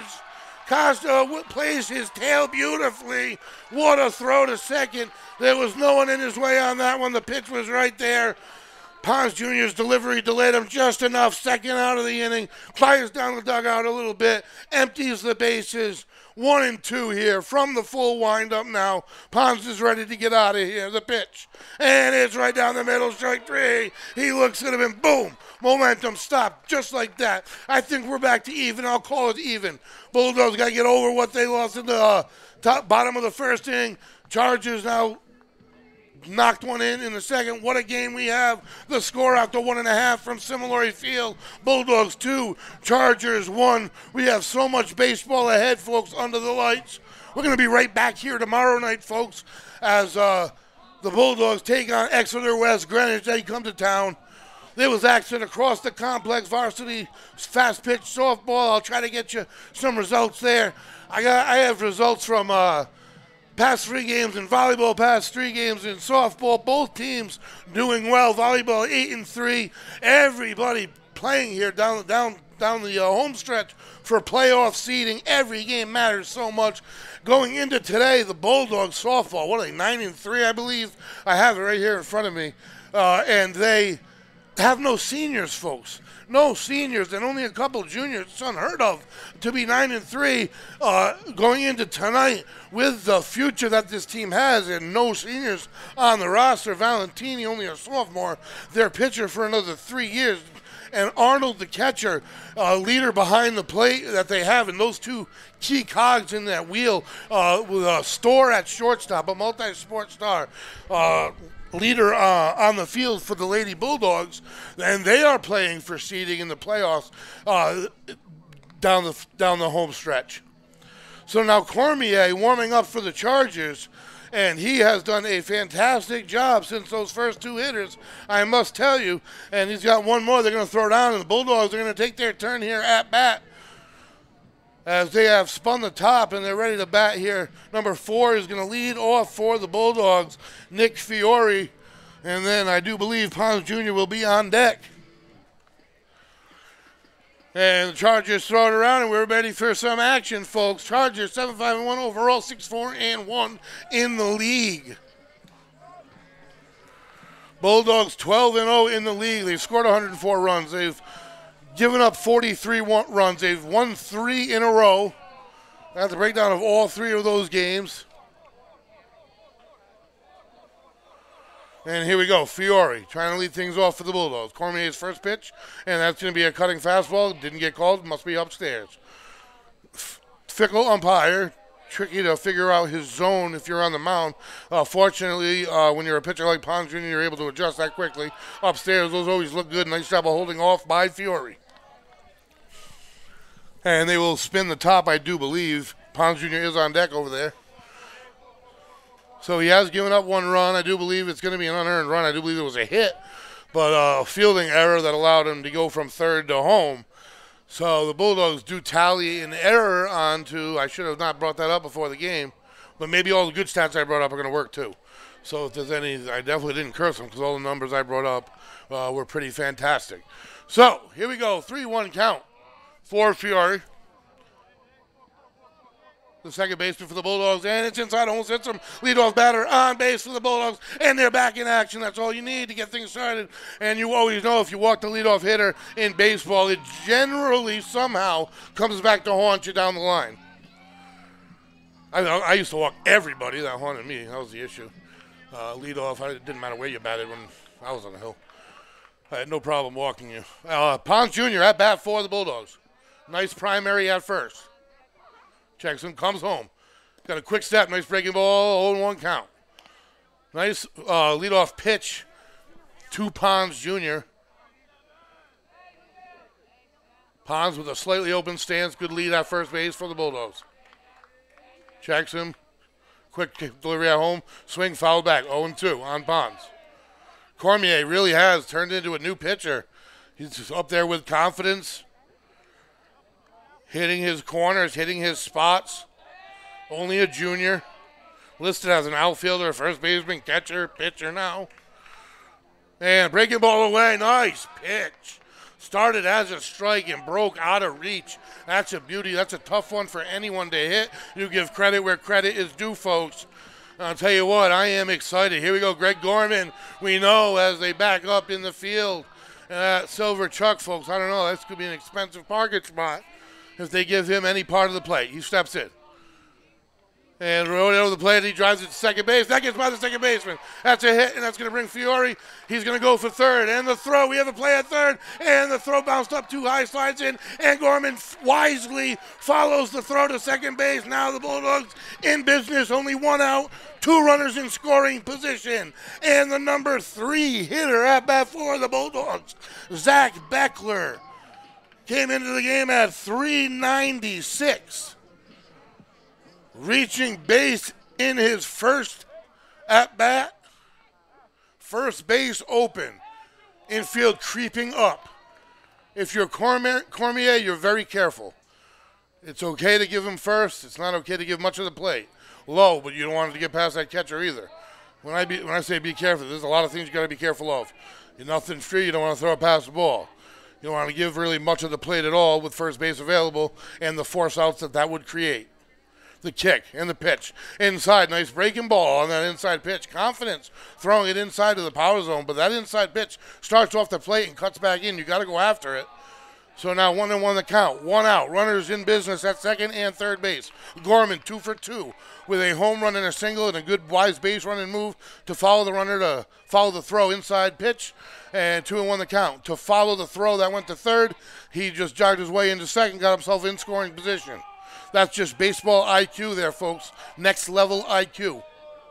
Costa plays his tail beautifully. What a throw to second. There was no one in his way on that one. The pitch was right there. Pons Junior's delivery delayed him just enough. Second out of the inning. Fires down the dugout a little bit. Empties the bases. One and two here from the full windup now. Pons is ready to get out of here. The pitch. And it's right down the middle. Strike three. He looks at him and boom. Momentum stopped just like that. I think we're back to even. I'll call it even. Bulldogs got to get over what they lost in the uh, top bottom of the first inning. Chargers now knocked one in in the second. What a game we have. The score after one and a half from Similori Field. Bulldogs two, Chargers one. We have so much baseball ahead, folks, under the lights. We're going to be right back here tomorrow night, folks, as uh, the Bulldogs take on Exeter West Greenwich. They come to town. There was action across the complex, varsity fast pitch softball. I'll try to get you some results there. I got I have results from uh, past three games in volleyball, past three games in softball. Both teams doing well. Volleyball eight and three. Everybody playing here down down down the uh, home stretch for playoff seeding. Every game matters so much. Going into today, the Bulldogs softball. What are they, nine and three, I believe. I have it right here in front of me, uh, and they have no seniors, folks. No seniors and only a couple juniors. It's unheard of to be nine and three uh, going into tonight with the future that this team has and no seniors on the roster. Valentini, only a sophomore, their pitcher for another three years. And Arnold, the catcher, uh, leader behind the plate that they have, and those two key cogs in that wheel uh, with a Store at shortstop, a multi-sport star. Uh, leader uh, on the field for the Lady Bulldogs, and they are playing for seeding in the playoffs uh, down the down the home stretch. So now Cormier warming up for the Chargers, and he has done a fantastic job since those first two hitters, I must tell you. And he's got one more they're going to throw down, and the Bulldogs are going to take their turn here at bat, as they have spun the top and they're ready to bat here. Number four is going to lead off for the Bulldogs, Nick Fiore. And then I do believe Pons Junior will be on deck. And the Chargers throw it around, and we're ready for some action, folks. Chargers seven five and one overall, six four and one in the league. Bulldogs twelve and oh in the league. They've scored one hundred four runs. They've given up forty-three runs. They've won three in a row. That's the breakdown of all three of those games. And here we go, Fiore trying to lead things off for the Bulldogs. Cormier's first pitch, and that's going to be a cutting fastball. Didn't get called, must be upstairs. Fickle umpire, tricky to figure out his zone if you're on the mound. Uh, fortunately, uh, when you're a pitcher like Pons Junior, you're able to adjust that quickly. Upstairs, those always look good. Nice job of holding off by Fiore. And they will spin the top, I do believe. Pons Junior is on deck over there. So he has given up one run. I do believe it's going to be an unearned run. I do believe it was a hit but a fielding error that allowed him to go from third to home. So the Bulldogs do tally an error onto, I should have not brought that up before the game, but maybe all the good stats I brought up are going to work too. So if there's any, I definitely didn't curse them because all the numbers I brought up uh, were pretty fantastic. So here we go, three one count for Fiore. The second baseman for the Bulldogs, and it's inside, almost hits him. Leadoff batter on base for the Bulldogs, and they're back in action. That's all you need to get things started. And you always know if you walk the leadoff hitter in baseball, it generally somehow comes back to haunt you down the line. I, I used to walk everybody. That haunted me. That was the issue. Uh, leadoff, I, it didn't matter where you batted when I was on the hill. I had no problem walking you. Uh, Pons Junior at bat for the Bulldogs. Nice primary at first. Checks him, comes home. Got a quick step, nice breaking ball, oh one count. Nice uh, leadoff pitch to Pons Junior Pons with a slightly open stance, good lead at first base for the Bulldogs. Checks him, quick delivery at home, swing, foul back, oh two on Pons. Cormier really has turned into a new pitcher. He's just up there with confidence. Hitting his corners, hitting his spots. Only a junior. Listed as an outfielder, first baseman, catcher, pitcher now. And breaking ball away. Nice pitch. Started as a strike and broke out of reach. That's a beauty. That's a tough one for anyone to hit. You give credit where credit is due, folks. I'll tell you what, I am excited. Here we go, Greg Gorman. We know as they back up in the field. And that silver Chuck, folks, I don't know. This could be an expensive parking spot if they give him any part of the plate. He steps in. And rode over the plate, he drives it to second base. That gets by the second baseman. That's a hit, and that's going to bring Fiore. He's going to go for third. And the throw, we have a play at third. And the throw bounced up too high, slides in. And Gorman wisely follows the throw to second base. Now the Bulldogs in business. Only one out, two runners in scoring position. And the number three hitter at bat for the Bulldogs, Zach Beckler, came into the game at three ninety-six. Reaching base in his first at-bat. First base open. Infield creeping up. If you're Cormier, Cormier, you're very careful. It's okay to give him first. It's not okay to give much of the plate. Low, but you don't want it to get past that catcher either. When I be, when I say be careful, there's a lot of things you got to be careful of. You're nothing free. You don't want to throw it past the ball. You don't want to give really much of the plate at all with first base available and the force outs that that would create. The kick and the pitch. Inside, nice breaking ball on that inside pitch. Confidence throwing it inside to the power zone, but that inside pitch starts off the plate and cuts back in. You got to go after it. So now one and one the count. One out. Runners in business at second and third base. Gorman two for two with a home run and a single and a good wise base running move to follow the runner to follow the throw inside pitch. And two and one the count. To follow the throw that went to third, he just jogged his way into second, got himself in scoring position. That's just baseball I Q there, folks. Next level I Q.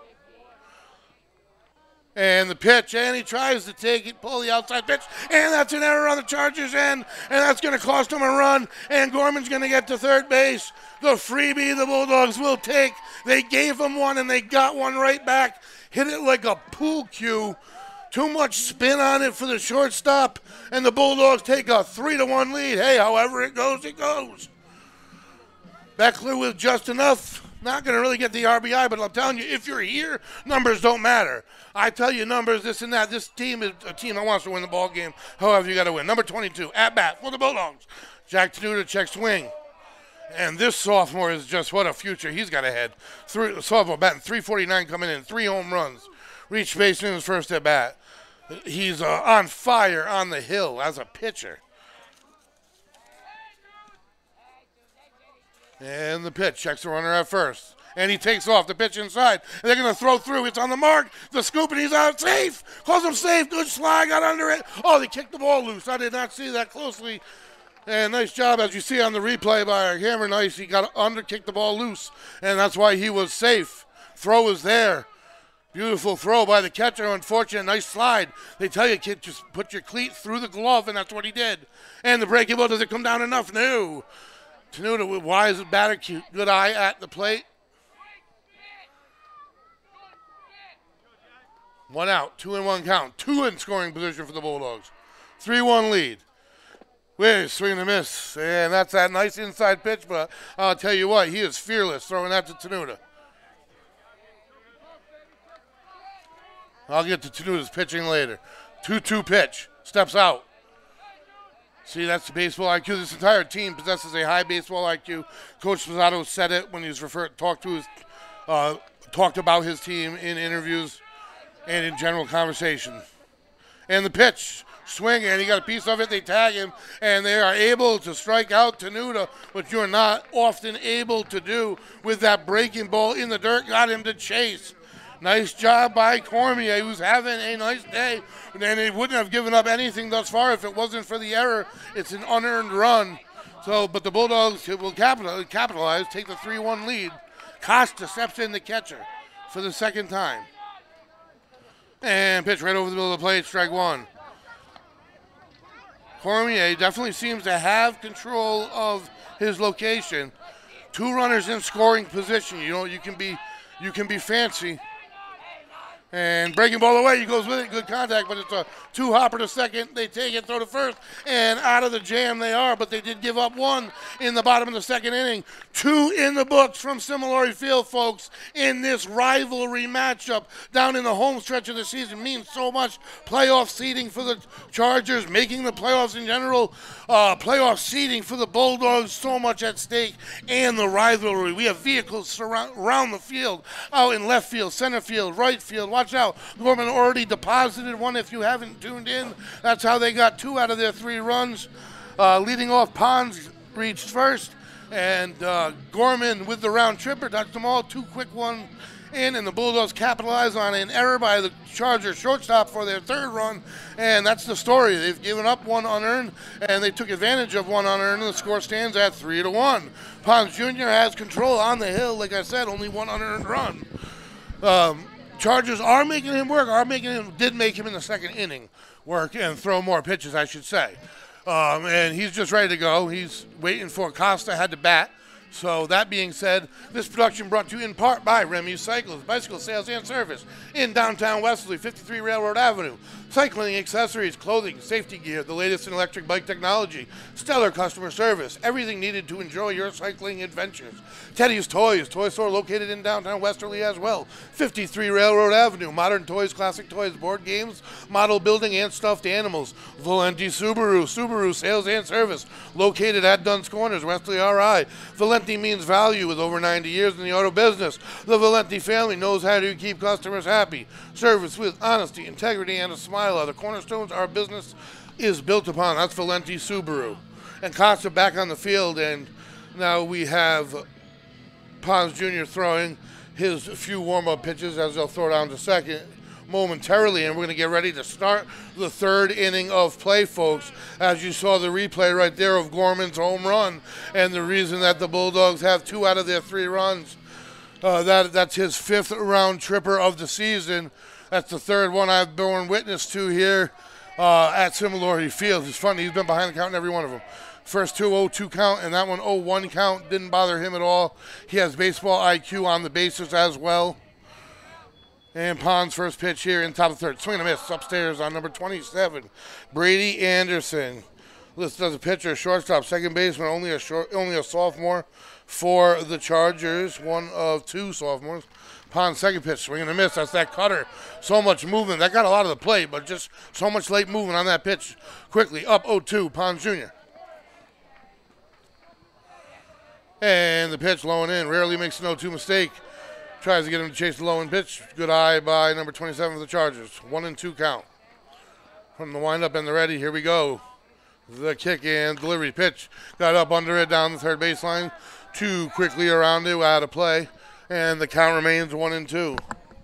And the pitch, and he tries to take it, pull the outside pitch, and that's an error on the Chargers' end, and that's going to cost him a run, and Gorman's going to get to third base. The freebie the Bulldogs will take. They gave him one, and they got one right back. Hit it like a pool cue. Too much spin on it for the shortstop, and the Bulldogs take a three to one lead. Hey, however it goes, it goes. Beckler with just enough. Not going to really get the R B I, but I'm telling you, if you're here, numbers don't matter. I tell you numbers, this and that. This team is a team that wants to win the ball game. However, you got to win. Number twenty-two, at bat for the Bulldogs. Jack Tenuta checks swing. And this sophomore is just what a future he's got ahead. Three, sophomore batting three forty-nine coming in, three home runs. Reached base in his first at bat. He's uh, on fire on the hill as a pitcher. And the pitch, checks the runner at first. And he takes off the pitch inside. And they're going to throw through. It's on the mark. The scoop, and he's out. Safe. Calls him safe. Good slide. Got under it. Oh, they kicked the ball loose. I did not see that closely. And nice job, as you see on the replay by our camera. Nice. He got under, kicked the ball loose. And that's why he was safe. Throw is there. Beautiful throw by the catcher. Unfortunate. Nice slide. They tell you, kid, just put your cleat through the glove, and that's what he did. And the breaking ball, does it come down enough? No. Tenuta with wise batter, cute, good eye at the plate. One out, two and one count. Two in scoring position for the Bulldogs. three one lead. Wait, swing and a miss. And that's that nice inside pitch, but I'll tell you what, he is fearless throwing that to Tenuta. I'll get to Tenuta's pitching later. two two pitch. Steps out. See, that's the baseball I Q. This entire team possesses a high baseball I Q. Coach Spazzato said it when he was referred, talked to his, uh, talked about his team in interviews and in general conversation. And the pitch, swing, and he got a piece of it. They tag him, and they are able to strike out Tenuta, which you're not often able to do with that breaking ball in the dirt. Got him to chase. Nice job by Cormier, who's having a nice day. And he wouldn't have given up anything thus far if it wasn't for the error. It's an unearned run. So, but the Bulldogs will capitalize, capitalize take the three one lead. Costa steps in the catcher for the second time. And pitch right over the middle of the plate, strike one. Cormier definitely seems to have control of his location. Two runners in scoring position. You know, you can be, you can be fancy. And breaking ball away, he goes with it, good contact, but it's a two-hopper to second. They take it, throw to first, and out of the jam they are, but they did give up one in the bottom of the second inning. Two in the books from Similori Field, folks, in this rivalry matchup down in the home stretch of the season. Means so much. Playoff seeding for the Chargers, making the playoffs in general, uh, playoff seeding for the Bulldogs, so much at stake, and the rivalry. We have vehicles surround, around the field, out in left field, center field, right field. Watch out. Gorman already deposited one if you haven't tuned in. That's how they got two out of their three runs. Uh, leading off, Pons reached first, and uh, Gorman with the round tripper touched them all. Two quick one in, and the Bulldogs capitalize on an error by the Chargers shortstop for their third run, and that's the story. They've given up one unearned, and they took advantage of one unearned, and the score stands at three to one. Pons Junior has control on the hill. Like I said, only one unearned run. Um, Chargers are making him work, are making him, did make him in the second inning work and throw more pitches, I should say. Um, and he's just ready to go. He's waiting for Costa, had to bat. So that being said, this production brought to you in part by Remy Cycles, bicycle sales and service in downtown Westerly, fifty-three Railroad Avenue. Cycling accessories, clothing, safety gear, the latest in electric bike technology, stellar customer service, everything needed to enjoy your cycling adventures. Teddy's Toys, toy store located in downtown Westerly as well. fifty-three Railroad Avenue, modern toys, classic toys, board games, model building, and stuffed animals. Valenti Subaru, Subaru sales and service, located at Dunn's Corners, Westerly R I. Valenti means value with over ninety years in the auto business. The Valenti family knows how to keep customers happy. Service with honesty, integrity, and a smile are the cornerstones our business is built upon. That's Valenti Subaru. And Costa back on the field, and now we have Pons Junior throwing his few warm-up pitches as they'll throw down to second momentarily, and we're going to get ready to start the third inning of play, folks. As you saw the replay right there of Gorman's home run, and the reason that the Bulldogs have two out of their three runs, uh, that that's his fifth round tripper of the season. That's the third one I've borne witness to here uh, at Similori Field. It's funny, he's been behind the count in every one of them. First two oh two count, and that one oh one count didn't bother him at all. He has baseball I Q on the bases as well. And Pons' first pitch here in top of the third. Swing and a miss upstairs on number twenty-seven, Brady Anderson. Listed as a pitcher, shortstop, second baseman, only a short, only a sophomore for the Chargers. One of two sophomores. Pons' second pitch, swing and a miss. That's that cutter. So much movement. That got a lot of the plate, but just so much late movement on that pitch. Quickly up oh two, Pons Junior And the pitch low and in. Rarely makes an oh two mistake. Tries to get him to chase the low and pitch. Good eye by number twenty-seven for the Chargers. One and two count. From the windup and the ready, here we go. The kick and delivery pitch. Got up under it down the third baseline. Too quickly around it, out of play. And the count remains one and two.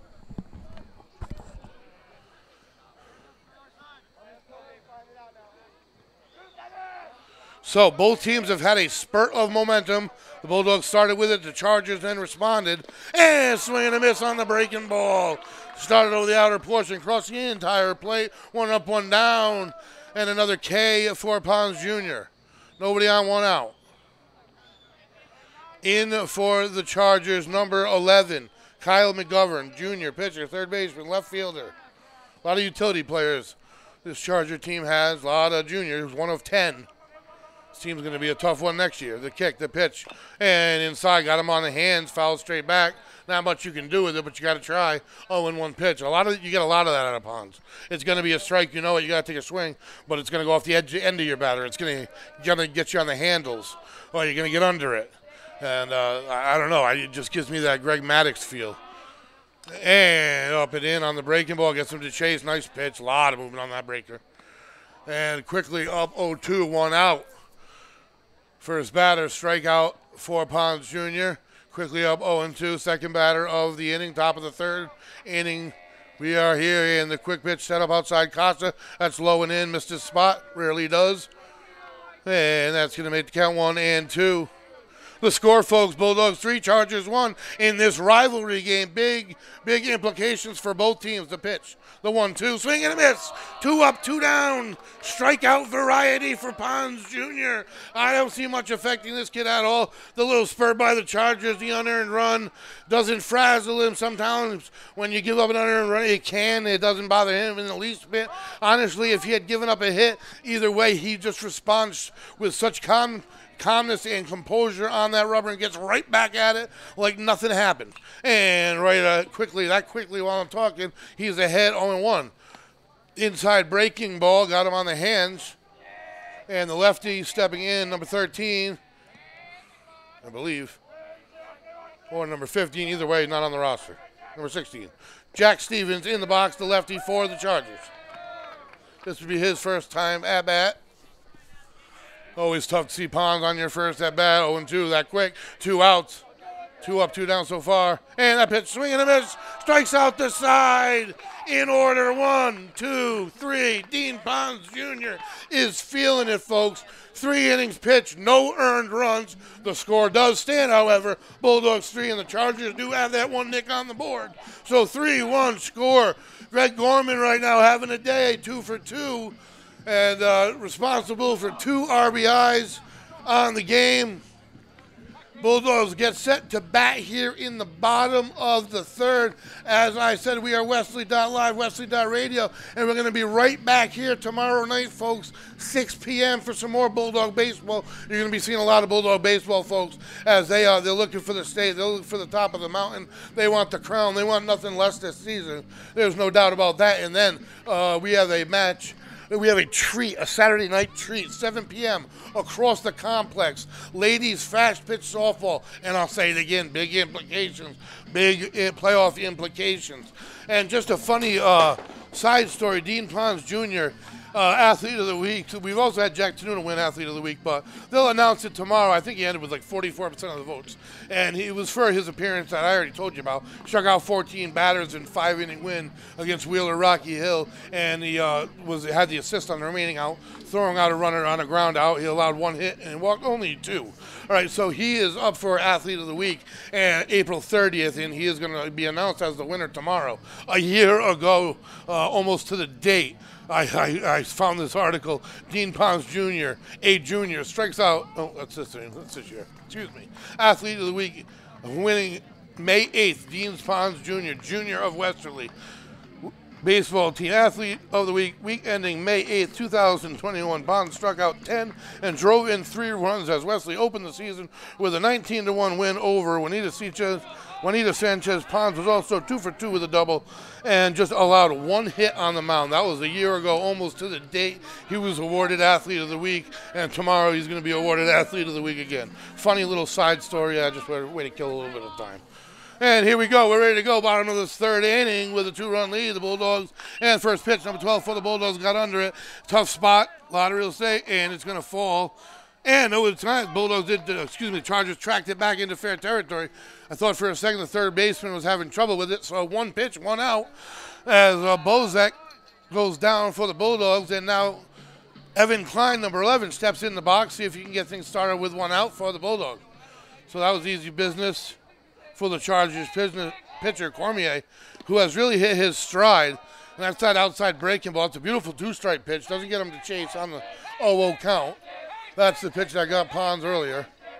So both teams have had a spurt of momentum. The Bulldogs started with it. The Chargers then responded. And swing and a miss on the breaking ball. Started over the outer portion, crossing the entire plate. One up, one down. And another K for Pons Junior Nobody on, one out. In for the Chargers, number eleven, Kyle McGovern, junior pitcher, third baseman, left fielder. A lot of utility players this Charger team has. A lot of juniors, one of ten. This team's going to be a tough one next year. The kick, the pitch, and inside, got him on the hands, foul straight back. Not much you can do with it, but you got to try. Oh, in one pitch. A lot of you get a lot of that out of Pons. It's going to be a strike, you know it. You got to take a swing, but it's going to go off the edge, end of your batter. It's going to going to get you on the handles, or you're going to get under it. And uh, I, I don't know. I, it just gives me that Greg Maddux feel. And up and in on the breaking ball, gets him to chase. Nice pitch. A lot of movement on that breaker. And quickly up oh two, one out. First batter, strikeout for Pons Junior Quickly up oh and two, second batter of the inning, top of the third inning. We are here in the quick pitch setup outside Costa. That's low and in, missed his spot, rarely does. And that's going to make the count one and two. The score, folks, Bulldogs three, Chargers one in this rivalry game. Big, big implications for both teams. The pitch, the one two, swing and a miss. Two up, two down. Strikeout variety for Pons Junior I don't see much affecting this kid at all. The little spurt by the Chargers, the unearned run, doesn't frazzle him. Sometimes when you give up an unearned run, it can. It doesn't bother him in the least bit. Honestly, if he had given up a hit, either way, he just responds with such calm. calmness and composure on that rubber and gets right back at it like nothing happened. And right uh, quickly, that quickly while I'm talking, he's ahead oh and one. Inside breaking ball, got him on the hands. And the lefty stepping in, number thirteen, I believe, or number fifteen, either way, not on the roster. Number sixteen. Jack Stevens in the box, the lefty for the Chargers. This would be his first time at bat. Always tough to see Pons on your first at bat. oh and two, that quick. Two outs. Two up, two down so far. And that pitch, swing and a miss. Strikes out the side. In order, one, two, three. Dean Pons Junior is feeling it, folks. Three innings pitched, no earned runs. The score does stand, however. Bulldogs three and the Chargers do have that one nick on the board. So three one score. Greg Gorman right now having a day, two for two. And uh, responsible for two R B Is on the game. Bulldogs get set to bat here in the bottom of the third. As I said, we are Westerly dot live, Westerly dot radio, and we're going to be right back here tomorrow night, folks, six p.m. for some more Bulldog baseball. You're going to be seeing a lot of Bulldog baseball, folks, as they are. They're looking for the state. They're looking for the top of the mountain. They want the crown. They want nothing less this season. There's no doubt about that. And then uh, we have a match. We have a treat, a Saturday night treat, seven p.m. across the complex. Ladies fast pitch softball. And I'll say it again, big implications, big playoff implications. And just a funny uh, side story, Dean Pons Junior, uh, Athlete of the Week. We've also had Jack Tanuna win Athlete of the Week, but they'll announce it tomorrow. I think he ended with like forty-four percent of the votes. And it was for his appearance that I already told you about. Struck out fourteen batters in five-inning win against Wheeler Rocky Hill, and he uh, was had the assist on the remaining out, throwing out a runner on a ground out. He allowed one hit and walked only two. All right, so he is up for Athlete of the Week and April thirtieth, and he is going to be announced as the winner tomorrow. A year ago, uh, almost to the date, I, I, I found this article. Dean Pons Junior, a junior, strikes out. Oh, that's this, that's this year. Excuse me. Athlete of the Week, winning May eighth. Dean Pons Junior, junior of Westerly. Baseball team athlete of the week, week ending May eighth, two thousand twenty-one. Pons struck out ten and drove in three runs as Wesley opened the season with a nineteen to one win over Juanita Sanchez. Juanita Sanchez. Pons was also two for two with a double and just allowed one hit on the mound. That was a year ago, almost to the date. He was awarded Athlete of the Week, and tomorrow he's going to be awarded Athlete of the Week again. Funny little side story. I just want to way to kill a little bit of time. And here we go. We're ready to go. Bottom of this third inning with a two-run lead. The Bulldogs and first pitch, number twelve for the Bulldogs, got under it. Tough spot, a lot of real estate, and it's going to fall. And over the time, Bulldogs did, uh, excuse me, Chargers tracked it back into fair territory. I thought for a second the third baseman was having trouble with it. So one pitch, one out, as uh, Bozek goes down for the Bulldogs. And now Evan Klein, number eleven, steps in the box, see if he can get things started with one out for the Bulldogs. So that was easy business for the Chargers pitcher, Cormier, who has really hit his stride. And that's that outside breaking ball. It's a beautiful two-strike pitch. Doesn't get him to chase on the oh oh count. That's the pitch that got Pons earlier.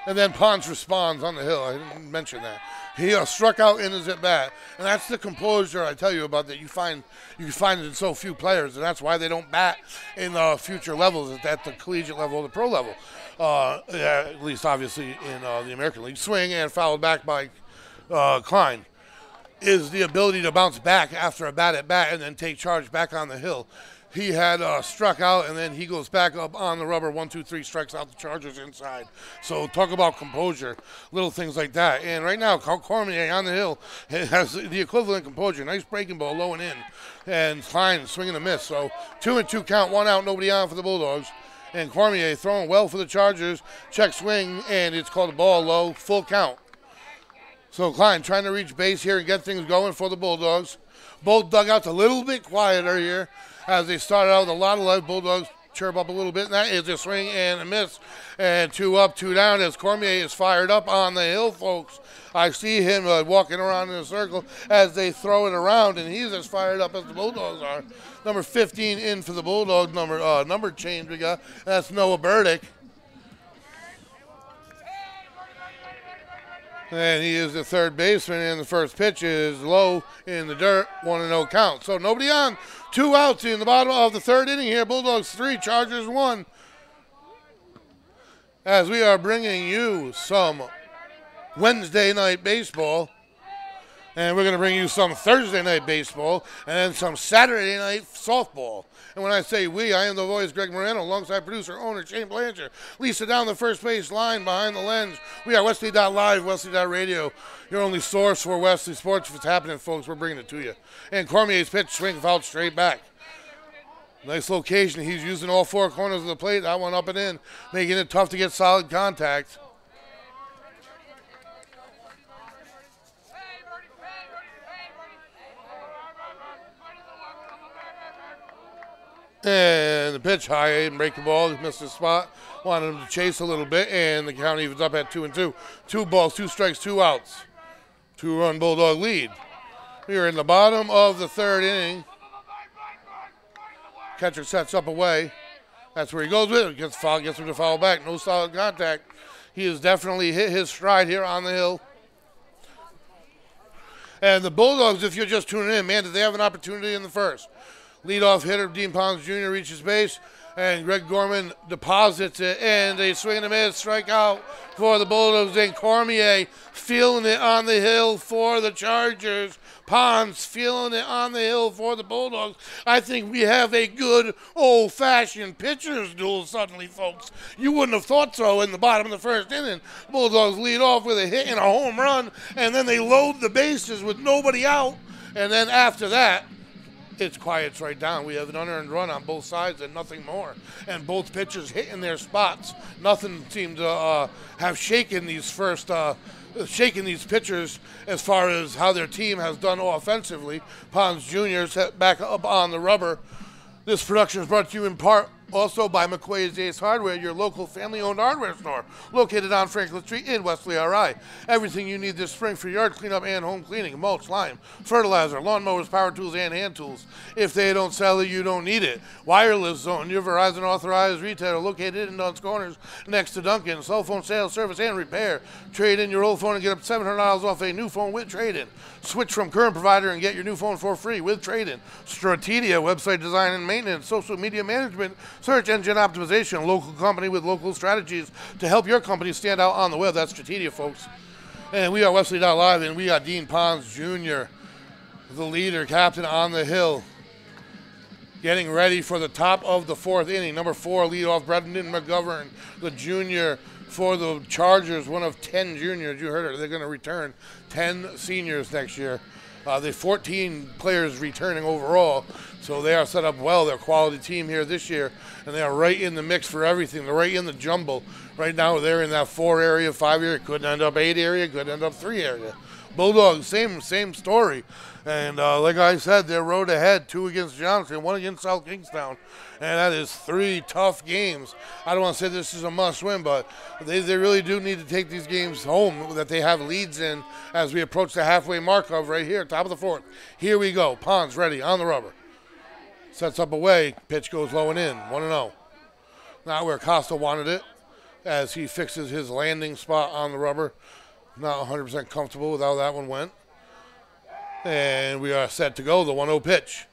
And then Pons responds on the hill. I didn't mention that. He uh, struck out in his at bat, and that's the composure I tell you about that you find you find in so few players, and that's why they don't bat in uh, future levels at the collegiate level or the pro level. Uh, yeah, at least obviously in uh, the American League. Swing and fouled back by uh, Klein is the ability to bounce back after a bat at bat and then take charge back on the hill. He had uh, struck out, and then he goes back up on the rubber. One, two, three, strikes out the Chargers inside. So talk about composure, little things like that. And right now, Cormier on the hill has the equivalent composure. Nice breaking ball, low and in. And Klein swinging a miss. So two and two count, one out, nobody on for the Bulldogs. And Cormier throwing well for the Chargers. Check swing, and it's called a ball low, full count. So Klein trying to reach base here and get things going for the Bulldogs. Both dugouts a little bit quieter here as they started out with a lot of life. Bulldogs chirp up a little bit, and that is a swing and a miss. And two up, two down as Cormier is fired up on the hill, folks. I see him uh, walking around in a circle as they throw it around, and he's as fired up as the Bulldogs are. Number fifteen in for the Bulldogs, number uh, number change we got. That's Noah Burdick. And he is the third baseman, and the first pitch is low in the dirt, one and oh count. So nobody on, two outs in the bottom of the third inning here. Bulldogs three, Chargers one. As we are bringing you some Wednesday night baseball, and we're going to bring you some Thursday night baseball, and then some Saturday night softball. And when I say we, I am the voice, Greg Moreno, alongside producer, owner, Shane Blanchard. Lisa down the first base line behind the lens. We are Westerly dot live, Westerly dot radio, your only source for Westerly sports. If it's happening, folks, we're bringing it to you. And Cormier's pitch swing fouled straight back. Nice location. He's using all four corners of the plate. That one up and in, making it tough to get solid contact. And the pitch high and break the ball. He missed his spot. Wanted him to chase a little bit, and the count evens up at two and two. Two balls, two strikes, two outs. Two-run Bulldog lead. We are in the bottom of the third inning. Catcher sets up away. That's where he goes with it. Gets foul, gets him to foul back. No solid contact. He has definitely hit his stride here on the hill. And the Bulldogs, if you're just tuning in, man, did they have an opportunity in the first? Leadoff hitter Dean Pons Junior reaches base, and Greg Gorman deposits it, and they swing and a miss, strikeout for the Bulldogs. And Cormier feeling it on the hill for the Chargers. Pons feeling it on the hill for the Bulldogs. I think we have a good old-fashioned pitcher's duel suddenly, folks. You wouldn't have thought so in the bottom of the first inning. Bulldogs lead off with a hit and a home run, and then they load the bases with nobody out. And then after that, it's quiets right down. We have an unearned run on both sides and nothing more. And both pitchers hitting their spots. Nothing seemed to uh, have shaken these first, uh, shaken these pitchers as far as how their team has done offensively. Pons Junior set back up on the rubber. This production is brought to you in part also by McQuay's Ace Hardware, your local family-owned hardware store, located on Franklin Street in Westerly, R I. Everything you need this spring for yard cleanup and home cleaning: mulch, lime, fertilizer, lawnmowers, power tools, and hand tools. If they don't sell it, you don't need it. Wireless Zone, your Verizon authorized retailer, located in Dunn's Corners next to Dunkin'. Cell phone sales, service, and repair. Trade in your old phone and get up to seven hundred dollars off a new phone with trade-in. Switch from current provider and get your new phone for free with trade-in. Strategia, website design and maintenance, social media management, search engine optimization, local company with local strategies to help your company stand out on the web. That's Strategia, folks. And we are Westerly dot live, and we got Dean Pons Junior, the leader, captain on the hill, getting ready for the top of the fourth inning. Number four, leadoff Brendan McGovern, the junior for the Chargers, one of ten juniors. You heard it. They're going to return ten seniors next year. Uh, the fourteen players returning overall, so they are set up well. They're a quality team here this year, and they are right in the mix for everything. They're right in the jumble. Right now, they're in that four area, five area. Could end up eight area, could end up three area. Bulldogs, same same story. And uh, like I said, they're road ahead, two against Johnson, one against South Kingstown. And that is three tough games. I don't want to say this is a must-win, but they, they really do need to take these games home that they have leads in as we approach the halfway mark of right here, top of the fourth. Here we go. Pons ready on the rubber. Sets up away. Pitch goes low and in. one and oh. Not where Costa wanted it. as he fixes his landing spot on the rubber. Not one hundred percent comfortable with how that one went. And we are set to go, the one oh pitch.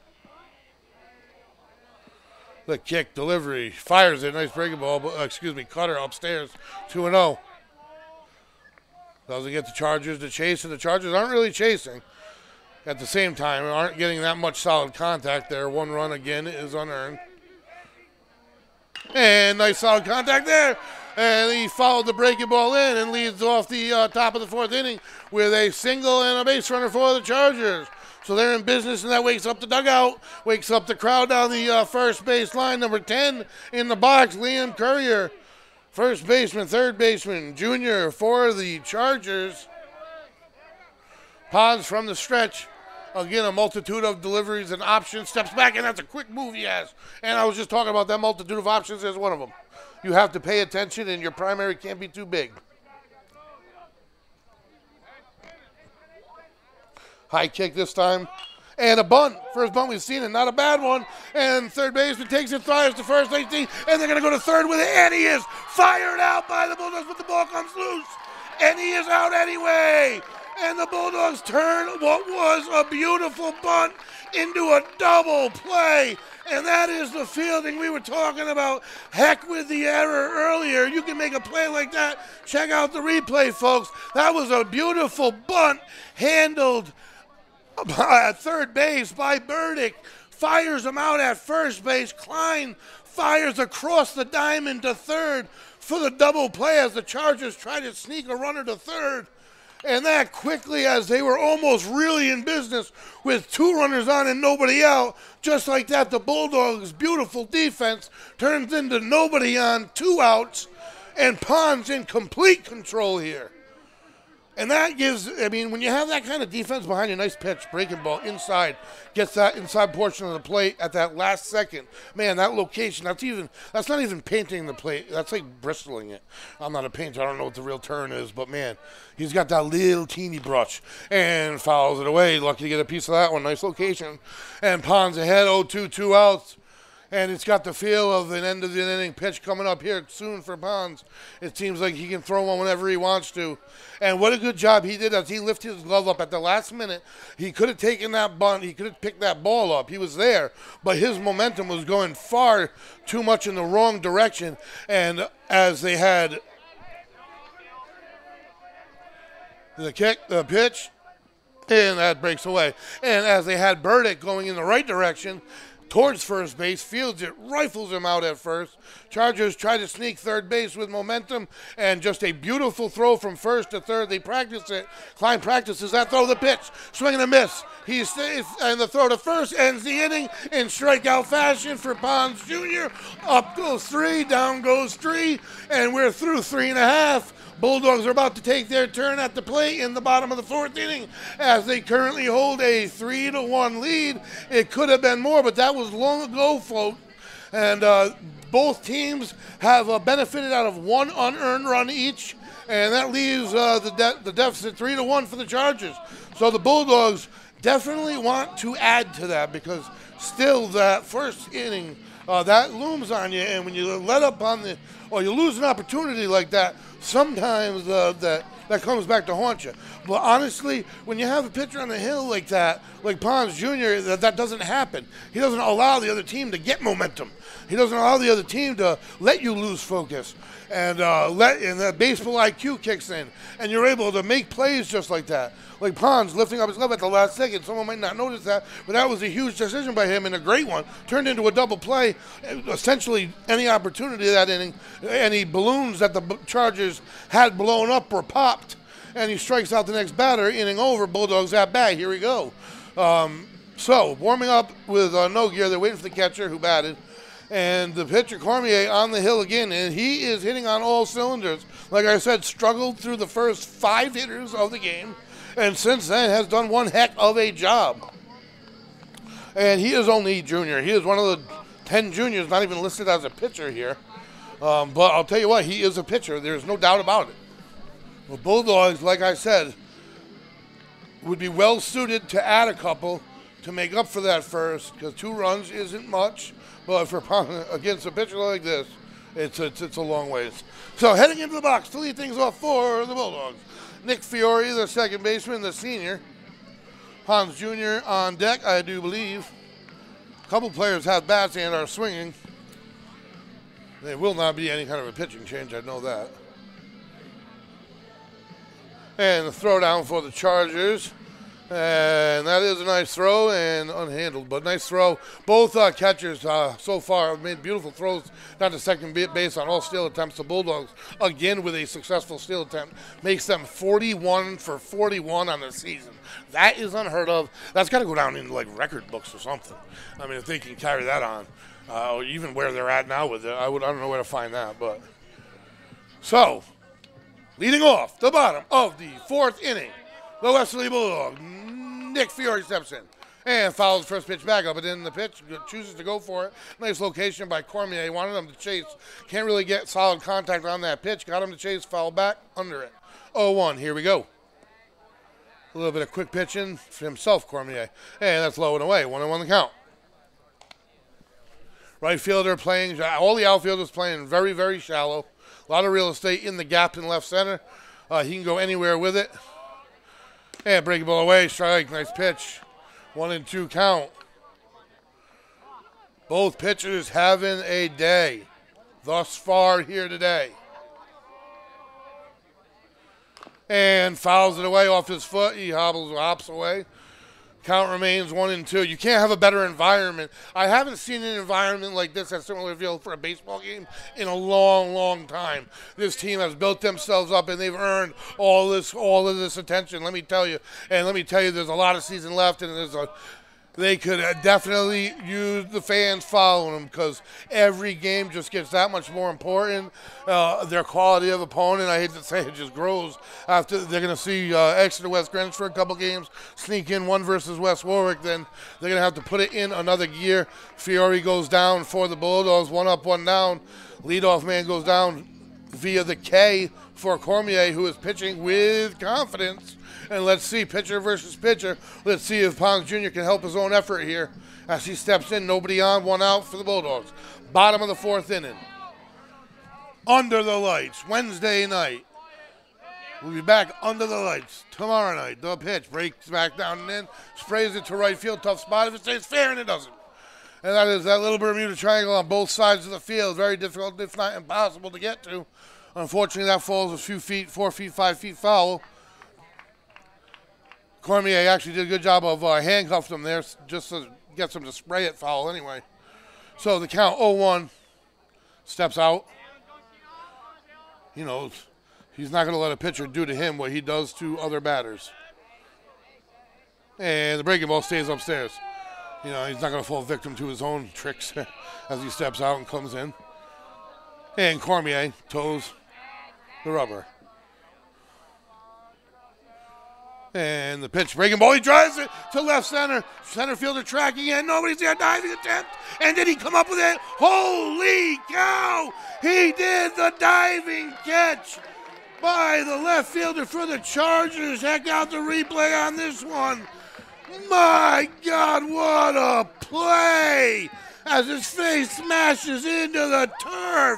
The kick, delivery, fires it, nice breaking ball, but, uh, excuse me, cutter upstairs, two and oh. Doesn't get the Chargers to chase, and the Chargers aren't really chasing. At the same time, aren't getting that much solid contact there. One run again is unearned. And nice solid contact there. And he followed the breaking ball in and leads off the uh, top of the fourth inning with a single and a base runner for the Chargers. So they're in business, and that wakes up the dugout, wakes up the crowd down the uh, first base line. Number ten in the box, Liam Courier. First baseman, third baseman, junior for the Chargers. Pons from the stretch. Again, a multitude of deliveries and options. Steps back, and that's a quick move he has. And I was just talking about that multitude of options as one of them. You have to pay attention, and your primary can't be too big. High kick this time. And a bunt. First bunt we've seen, and not a bad one. And third baseman takes it, fires to first, eighteen, and they're going to go to third with it. And he is fired out by the Bulldogs, but the ball comes loose. And he is out anyway. And the Bulldogs turn what was a beautiful bunt into a double play. And that is the fielding we were talking about. Heck with the error earlier. You can make a play like that. Check out the replay, folks. That was a beautiful bunt handled at third base by Burdick. Fires him out at first base. Klein fires across the diamond to third for the double play as the Chargers try to sneak a runner to third. And that quickly, as they were almost really in business with two runners on and nobody out, just like that, the Bulldogs' beautiful defense turns into nobody on, two outs, and Pons in complete control here. And that gives, I mean, when you have that kind of defense behind you, nice pitch, breaking ball inside, gets that inside portion of the plate at that last second. Man, that location, that's even, that's not even painting the plate. That's like bristling it. I'm not a painter. I don't know what the real term is, but man, he's got that little teeny brush and fouls it away. Lucky to get a piece of that one. Nice location. And Pons ahead, oh two, two outs. And it's got the feel of an end of the inning pitch coming up here soon for Pons. It seems like he can throw one whenever he wants to. And what a good job he did as he lifted his glove up at the last minute. He could have taken that bunt. He could have picked that ball up. He was there. But his momentum was going far too much in the wrong direction. And as they had the kick, the pitch, and that breaks away. And as they had Burdick going in the right direction, towards first base, fields it, rifles him out at first. Chargers try to sneak third base with momentum, and just a beautiful throw from first to third. They practice it. Klein practices that throw, the pitch, swing and a miss. He stays, and the throw to first ends the inning in strikeout fashion for Pons Junior Up goes three, down goes three, and we're through three and a half. Bulldogs are about to take their turn at the plate in the bottom of the fourth inning as they currently hold a three to one lead. It could have been more, but that was long ago, folks. And uh, both teams have uh, benefited out of one unearned run each, and that leaves uh, the, de- the deficit three to one for the Chargers. So the Bulldogs definitely want to add to that because still that first inning, uh, that looms on you, and when you let up on the, or you lose an opportunity like that, sometimes uh, that, that comes back to haunt you. But honestly, when you have a pitcher on the hill like that, like Pons Junior, that, that doesn't happen. He doesn't allow the other team to get momentum. He doesn't allow the other team to let you lose focus. And uh, let and the baseball I Q kicks in, and you're able to make plays just like that. Like Pons lifting up his glove at the last second. Someone might not notice that, but that was a huge decision by him and a great one. Turned into a double play. Essentially, any opportunity of that inning, any balloons that the Chargers had blown up were popped, and he strikes out the next batter. Inning over. Bulldogs at bat. Here we go. Um, so warming up with uh, no gear. They're waiting for the catcher who batted. And the pitcher, Cormier, on the hill again, and he is hitting on all cylinders. Like I said, struggled through the first five hitters of the game, and since then has done one heck of a job. And he is only junior. He is one of the ten juniors, not even listed as a pitcher here. Um, but I'll tell you what, he is a pitcher. There's no doubt about it. The Bulldogs, like I said, would be well suited to add a couple to make up for that first, because two runs isn't much. But for against a pitcher like this, It's, it's, it's a long ways. So heading into the box to lead things off for the Bulldogs. Nick Fiore, the second baseman, the senior. Hans Junior on deck, I do believe. A couple players have bats and are swinging. There will not be any kind of a pitching change, I know that. And the throw down for the Chargers. And that is a nice throw and unhandled, but nice throw. Both uh, catchers uh, so far have made beautiful throws down to second base on all steal attempts. The Bulldogs, again with a successful steal attempt, makes them forty-one for forty-one on the season. That is unheard of. That's got to go down in like record books or something. I mean, if they can carry that on, uh, or even where they're at now with it, I would I don't know where to find that. But so, leading off the bottom of the fourth inning, the Westerly Bulldog, Nick Fiore steps in and fouls first pitch back up, and then the pitch chooses to go for it. Nice location by Cormier. Wanted him to chase. Can't really get solid contact on that pitch. Got him to chase, foul back, under it. oh one, here we go. A little bit of quick pitching for himself, Cormier. And that's low and away. One and one the count. Right fielder playing, all the outfielders playing very, very shallow. A lot of real estate in the gap in left center. Uh, he can go anywhere with it. And break ball away, strike, nice pitch. One and two count. Both pitchers having a day thus far here today. And fouls it away off his foot. He hobbles, hops away. Count remains one and two. You can't have a better environment. I haven't seen an environment like this at Westerly Field for a baseball game in a long, long time. This team has built themselves up, and they've earned all this, all of this attention. Let me tell you, and let me tell you, there's a lot of season left, and there's a. They could definitely use the fans following them because every game just gets that much more important. Uh, their quality of opponent, I hate to say it, just grows after they're going to see uh, Exeter West Greenwich for a couple games, sneak in one versus West Warwick, then they're going to have to put it in another gear. Fiore goes down for the Bulldogs, one up, one down. Leadoff man goes down via the K for Cormier, who is pitching with confidence. And let's see, pitcher versus pitcher. Let's see if Pons Junior can help his own effort here as he steps in. Nobody on, one out for the Bulldogs. Bottom of the fourth inning. Under the lights, Wednesday night. We'll be back under the lights tomorrow night. The pitch breaks back down and in, sprays it to right field. Tough spot if it stays fair, and it doesn't. And that is that little Bermuda Triangle on both sides of the field. Very difficult, if not impossible, to get to. Unfortunately, that falls a few feet, four feet, five feet foul. Cormier actually did a good job of uh, handcuffing him there just to get him to spray it foul anyway. So the count oh one, steps out. You know, he's not going to let a pitcher do to him what he does to other batters. And the breaking ball stays upstairs. You know, he's not going to fall victim to his own tricks as he steps out and comes in. And Cormier toes the rubber. And the pitch, breaking ball, he drives it to left center. Center fielder tracking it. Nobody's there, diving attempt. And did he come up with it? Holy cow! He did the diving catch by the left fielder for the Chargers. Check out the replay on this one. My God, what a play! As his face smashes into the turf.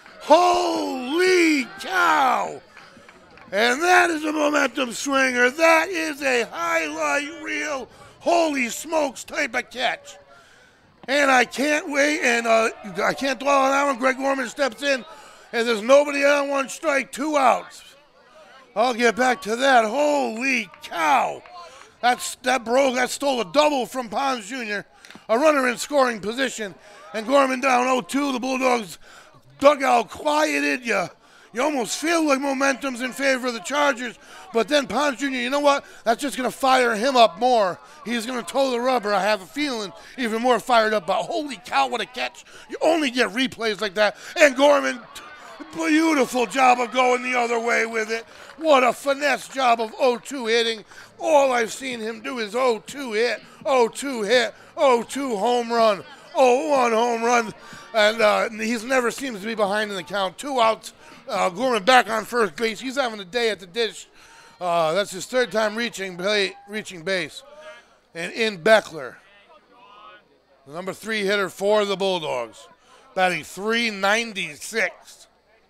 Holy cow! And that is a momentum swinger. That is a highlight reel, holy smokes type of catch. And I can't wait, and uh, I can't dwell on that one. Greg Gorman steps in, and there's nobody on, one strike, two outs. I'll get back to that. Holy cow. That's, that broke, that stole a double from Pons Junior A runner in scoring position, and Gorman down oh two. The Bulldogs dugout quieted you. You almost feel like momentum's in favor of the Chargers, but then Pons Junior, you know what? That's just going to fire him up more. He's going to toe the rubber, I have a feeling, even more fired up. But holy cow, what a catch. You only get replays like that. And Gorman, beautiful job of going the other way with it. What a finesse job of oh two hitting. All I've seen him do is oh two hit, oh two hit, oh two home run, oh one home run. And uh, he's never seems to be behind in the count. Two outs. Uh, Gorman back on first base. He's having a day at the dish. Uh, that's his third time reaching play, reaching base. And in Beckler, the number three hitter for the Bulldogs. batting three ninety-six.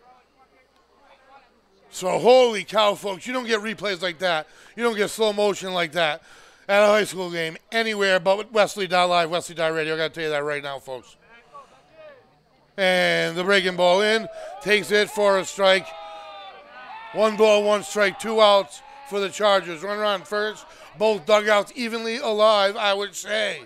So holy cow, folks, you don't get replays like that. You don't get slow motion like that at a high school game anywhere but with Westerly dot live, Westerly dot radio. I got to tell you that right now, folks. And the breaking ball in, takes it for a strike. One ball, one strike, two outs for the Chargers. Runner on first, both dugouts evenly alive, I would say.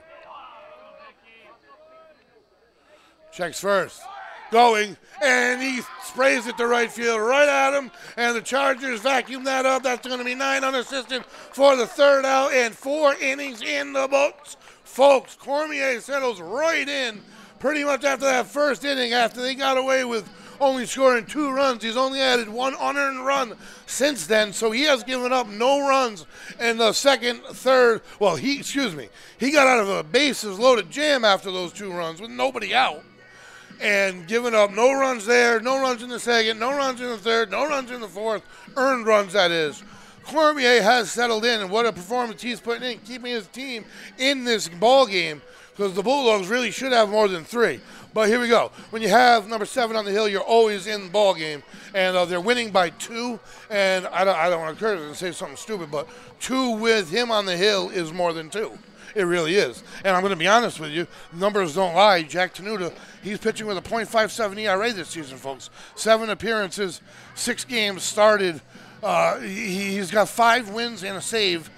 Checks first, going, and he sprays it to right field, right at him, and the Chargers vacuum that up. That's going to be nine unassisted for the third out, and four innings in the books. Folks, Cormier settles right in pretty much after that first inning, after they got away with only scoring two runs. He's only added one unearned run since then, so he has given up no runs in the second, third. Well, he, excuse me, he got out of a bases loaded jam after those two runs with nobody out. And giving up no runs there, no runs in the second, no runs in the third, no runs in the fourth, earned runs, that is. Cormier has settled in, and what a performance he's putting in, keeping his team in this ball game, because the Bulldogs really should have more than three. But here we go. When you have number seven on the hill, you're always in the ball game, and uh, they're winning by two. And I don't, I don't want to curse and say something stupid, but two with him on the hill is more than two. It really is. And I'm going to be honest with you, numbers don't lie. Jack Tenuta, he's pitching with a point five seven E R A this season, folks. Seven appearances, six games started. Uh, he, he's got five wins and a save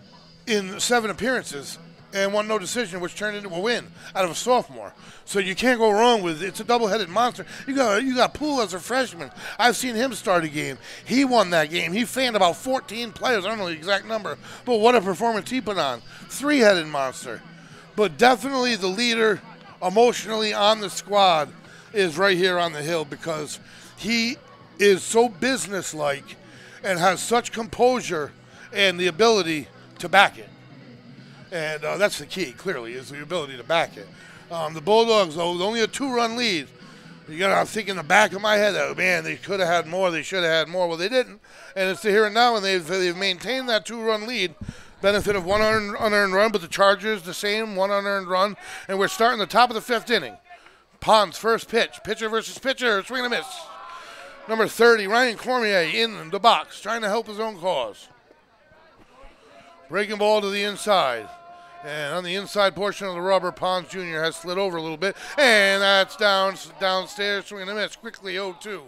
in seven appearances and one no decision, which turned into a win out of a sophomore. So you can't go wrong with it. It's a double-headed monster. You got you got Poole as a freshman. I've seen him start a game. He won that game. He fanned about fourteen players. I don't know the exact number, but what a performance he put on. Three-headed monster. But definitely the leader emotionally on the squad is right here on the hill, because he is so businesslike and has such composure and the ability to back it. And uh, that's the key, clearly, is the ability to back it. Um, the Bulldogs, though, with only a two-run lead, you got to think in the back of my head, oh, man, they could have had more, they should have had more. Well, they didn't. And it's the here and now, and they've, they've maintained that two-run lead. Benefit of one unearned, unearned run, but the Chargers, the same, one unearned run. And we're starting the top of the fifth inning. Pond's first pitch, pitcher versus pitcher, swing and a miss. Number thirty, Ryan Cormier in the box, trying to help his own cause. Breaking ball to the inside. And on the inside portion of the rubber, Pons Junior has slid over a little bit. And that's down downstairs, swing and a miss, quickly oh two.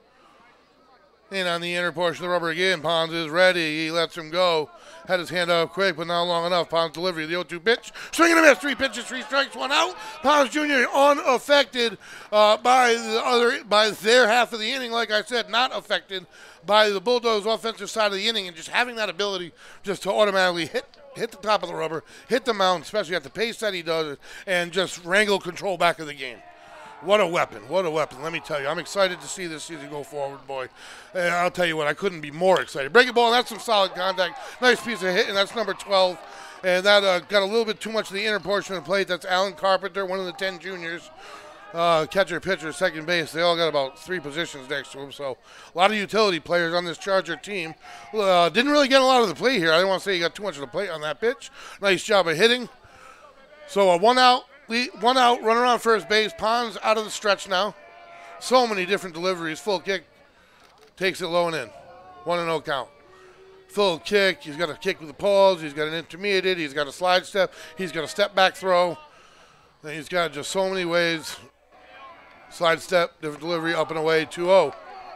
And on the inner portion of the rubber again, Pons is ready. He lets him go. Had his hand up quick, but not long enough. Pons delivery, the oh two pitch. Swing and a miss, three pitches, three strikes, one out. Pons Junior unaffected uh, by the other, by their half of the inning. Like I said, not affected by the Bulldogs' offensive side of the inning, and just having that ability just to automatically hit hit the top of the rubber, hit the mound, especially at the pace that he does, and just wrangle control back of the game. What a weapon. What a weapon. Let me tell you, I'm excited to see this season go forward, boy. And I'll tell you what, I couldn't be more excited. Breaking ball, that's some solid contact. Nice piece of hit, and that's number twelve. And that uh, got a little bit too much of the inner portion of the plate. That's Alan Carpenter, one of the ten juniors. Uh, catcher, pitcher, second base. They all got about three positions next to him. So a lot of utility players on this Charger team. Uh, didn't really get a lot of the play here. I didn't want to say he got too much of the plate on that pitch. Nice job of hitting. So a one out. One out, runner on first base. Pons out of the stretch now. So many different deliveries. Full kick. Takes it low and in. One and oh count. Full kick. He's got a kick with the paws. He's got an intermediate. He's got a slide step. He's got a step back throw. And he's got just so many ways. Slide step, different delivery, up and away, two oh.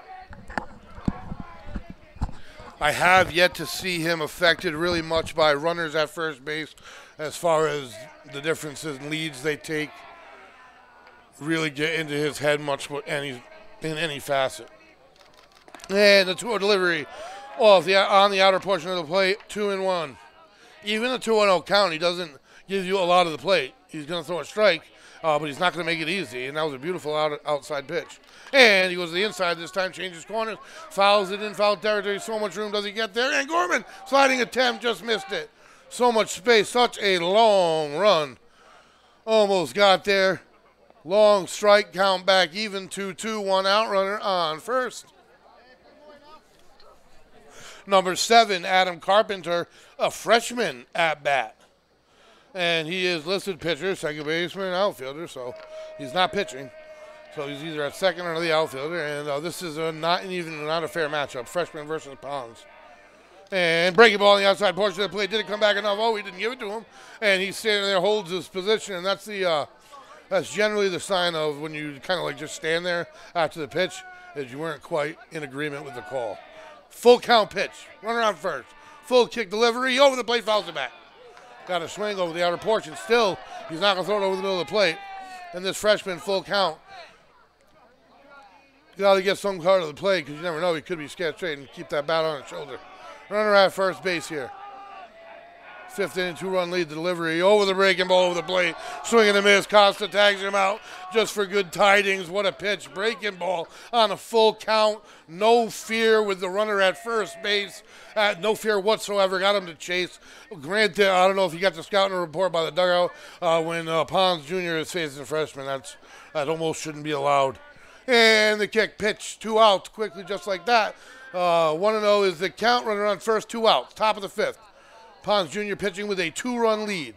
I have yet to see him affected really much by runners at first base as far as the differences in leads they take really get into his head much in any, in any facet. And the two oh delivery off the, on the outer portion of the plate, two and one. Even a two one oh count, he doesn't give you a lot of the plate. He's going to throw a strike, uh, but he's not going to make it easy. And that was a beautiful out, outside pitch. And he goes to the inside this time, changes corners, fouls it in foul territory. So much room does he get there. And Gorman, sliding attempt, just missed it. So much space, such a long run. Almost got there. Long strike count back, even two two, one out, runner on first. Number seven, Adam Carpenter, a freshman at bat. And he is listed pitcher, second baseman, outfielder, so he's not pitching. So he's either at second or the outfielder, and uh, this is a not even not a fair matchup. Freshman versus Pons. And breaking ball on the outside portion of the play. Didn't come back enough. Oh, he didn't give it to him. And he's standing there, holds his position, and that's the uh, that's generally the sign of when you kind of like just stand there after the pitch, is you weren't quite in agreement with the call. Full count pitch. Run around first. Full kick delivery. Over the plate, fouls it back. Got a swing over the outer portion. Still, he's not going to throw it over the middle of the plate. And this freshman, full count. You got to get some part of the play because you never know. He could be scared straight and keep that bat on his shoulder. Runner at first base here. Fifth inning, two-run lead delivery. Over the breaking ball, over the plate. Swing and a miss. Costa tags him out just for good tidings. What a pitch. Breaking ball on a full count. No fear with the runner at first base. Uh, no fear whatsoever. Got him to chase. Granted, I don't know if you got the scouting report by the dugout uh, when uh, Pons Junior is facing a freshman. That's, that almost shouldn't be allowed. And the kick pitch. Two outs quickly just like that. Uh, one and oh is the count. Runner on first, two outs. Top of the fifth. Pons Junior pitching with a two-run lead.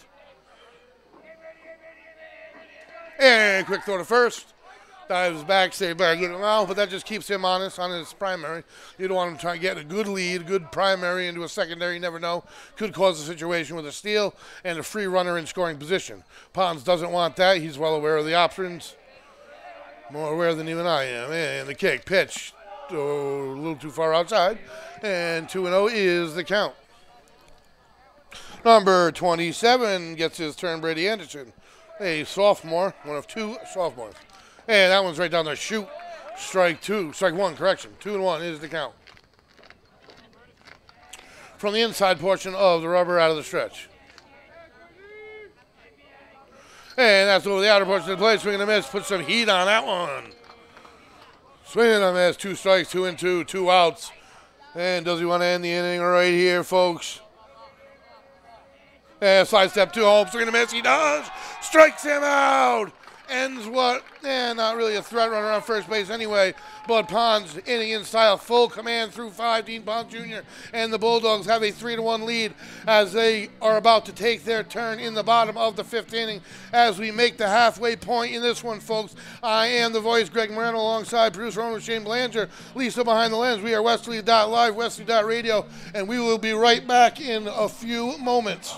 And quick throw to first. Dives back, save back, get him out, but that just keeps him honest on his primary. You don't want him trying to get a good lead, good primary into a secondary. You never know. Could cause a situation with a steal and a free runner in scoring position. Pons doesn't want that. He's well aware of the options. More aware than even I am. And the kick, pitch. Oh, a little too far outside. And two and oh is the count. Number twenty-seven gets his turn, Brady Anderson. A sophomore, one of two sophomores. And that one's right down the chute. Strike two, strike one, correction. Two and one is the count. From the inside portion of the rubber out of the stretch. And that's over the outer portion of the plate. Swing and a miss. Put some heat on that one. Swing and a miss. Two strikes, two and two, two outs. And does he want to end the inning right here, folks? And slide step two home. Swing and a miss. He does. Strikes him out. Ends what? Eh, not really a threat runner on first base anyway. But Pons inning in style, full command through five. Dean Pons Junior and the Bulldogs have a three to one lead as they are about to take their turn in the bottom of the fifth inning as we make the halfway point in this one, folks. I am the voice, Greg Moreno, alongside producer owner Shane Belanger, Lisa behind the lens. We are Westerly dot live, Westerly dot radio, and we will be right back in a few moments.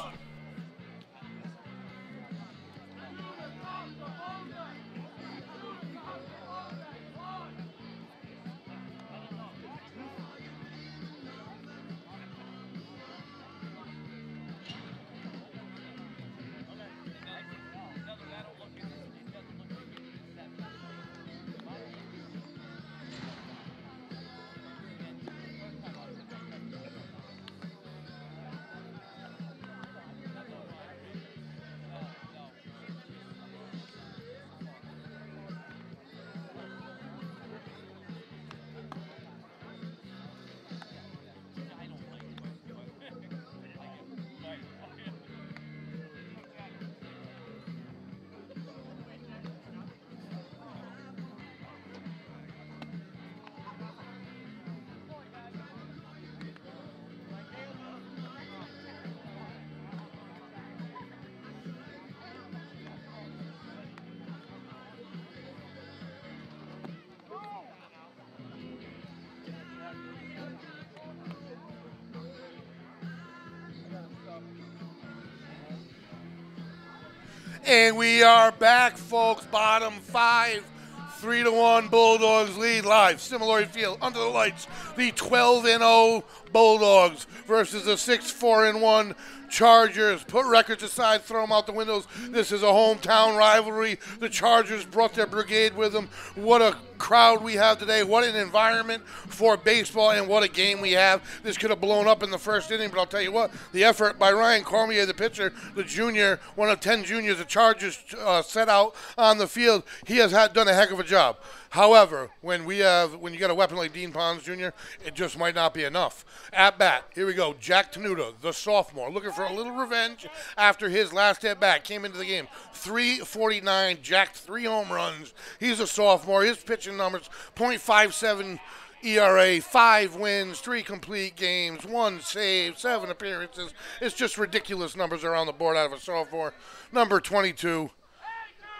And we are back, folks. Bottom five, three to one Bulldogs lead live. Similary Field under the lights. The twelve and oh Bulldogs versus the six four and one Chargers. Put records aside, throw them out the windows. This is a hometown rivalry. The Chargers brought their brigade with them. What a crowd we have today. What an environment for baseball, and what a game we have. This could have blown up in the first inning, but I'll tell you what, the effort by Ryan Cormier, the pitcher, the junior, one of ten juniors the Chargers uh, set out on the field, he has had, done a heck of a job. However, when we have, when you got a weapon like Dean Pons Junior, it just might not be enough. At bat, here we go. Jack Tenuta, the sophomore, looking for a little revenge after his last at bat. Came into the game three forty-nine, jacked three home runs. He's a sophomore. His pitching numbers point five seven E R A, five wins, three complete games, one save, seven appearances. It's just ridiculous numbers are on the board out of a sophomore. Number twenty-two.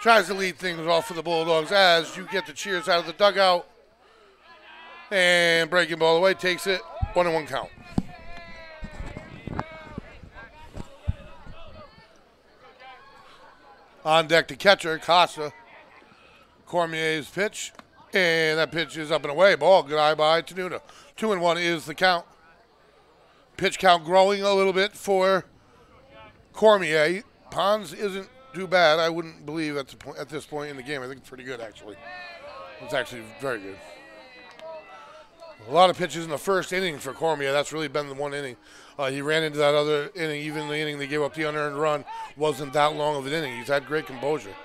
tries to lead things off for the Bulldogs as you get the cheers out of the dugout. And breaking ball away, takes it, one and one count. On deck to catcher, Costa. Cormier's pitch, and that pitch is up and away. Ball, good eye by Tenuta. Two and one is the count. Pitch count growing a little bit for Cormier. Pons isn't too bad, I wouldn't believe at, the point, at this point in the game. I think it's pretty good, actually. It's actually very good. A lot of pitches in the first inning for Cormier. That's really been the one inning. Uh, he ran into that other inning. Even the inning they gave up the unearned run wasn't that long of an inning. He's had great composure.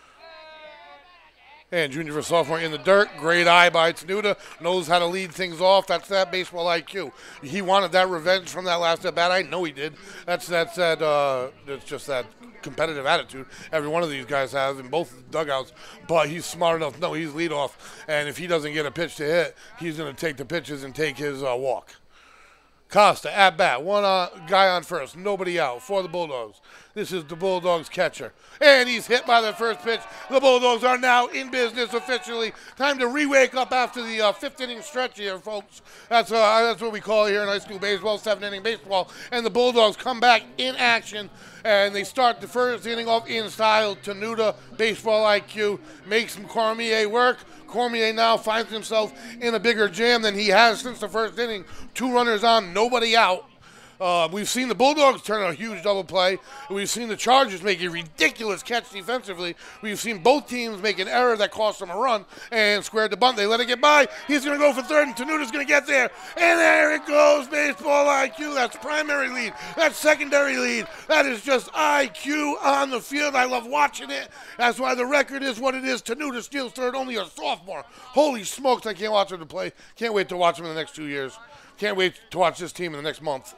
And junior for sophomore in the dirt. Great eye by Tenuta. Knows how to lead things off. That's that baseball I Q. He wanted that revenge from that last at bat. I know he did. That's that's that. Uh, it's just that competitive attitude every one of these guys have in both dugouts. But he's smart enough. No, he's leadoff. And if he doesn't get a pitch to hit, he's going to take the pitches and take his uh, walk. Costa at bat, one uh, guy on first, nobody out for the Bulldogs. This is the Bulldogs catcher, and he's hit by the first pitch. The Bulldogs are now in business officially. Time to re-wake up after the uh, fifth inning stretch here, folks. That's uh, that's what we call it here in high school baseball, seventh inning baseball. And the Bulldogs come back in action, and they start the first inning off in style. Tenuta, baseball I Q, makes some Cormier work. Cormier now finds himself in a bigger jam than he has since the first inning. Two runners on, nobody out. Uh, we've seen the Bulldogs turn a huge double play. We've seen the Chargers make a ridiculous catch defensively. We've seen both teams make an error that cost them a run and squared the bunt. They let it get by. He's going to go for third, and Tenuta's going to get there. And there it goes, baseball I Q. That's primary lead. That's secondary lead. That is just I Q on the field. I love watching it. That's why the record is what it is. Tenuta steals third, only a sophomore. Holy smokes, I can't watch him to play. Can't wait to watch him in the next two years. Can't wait to watch this team in the next month.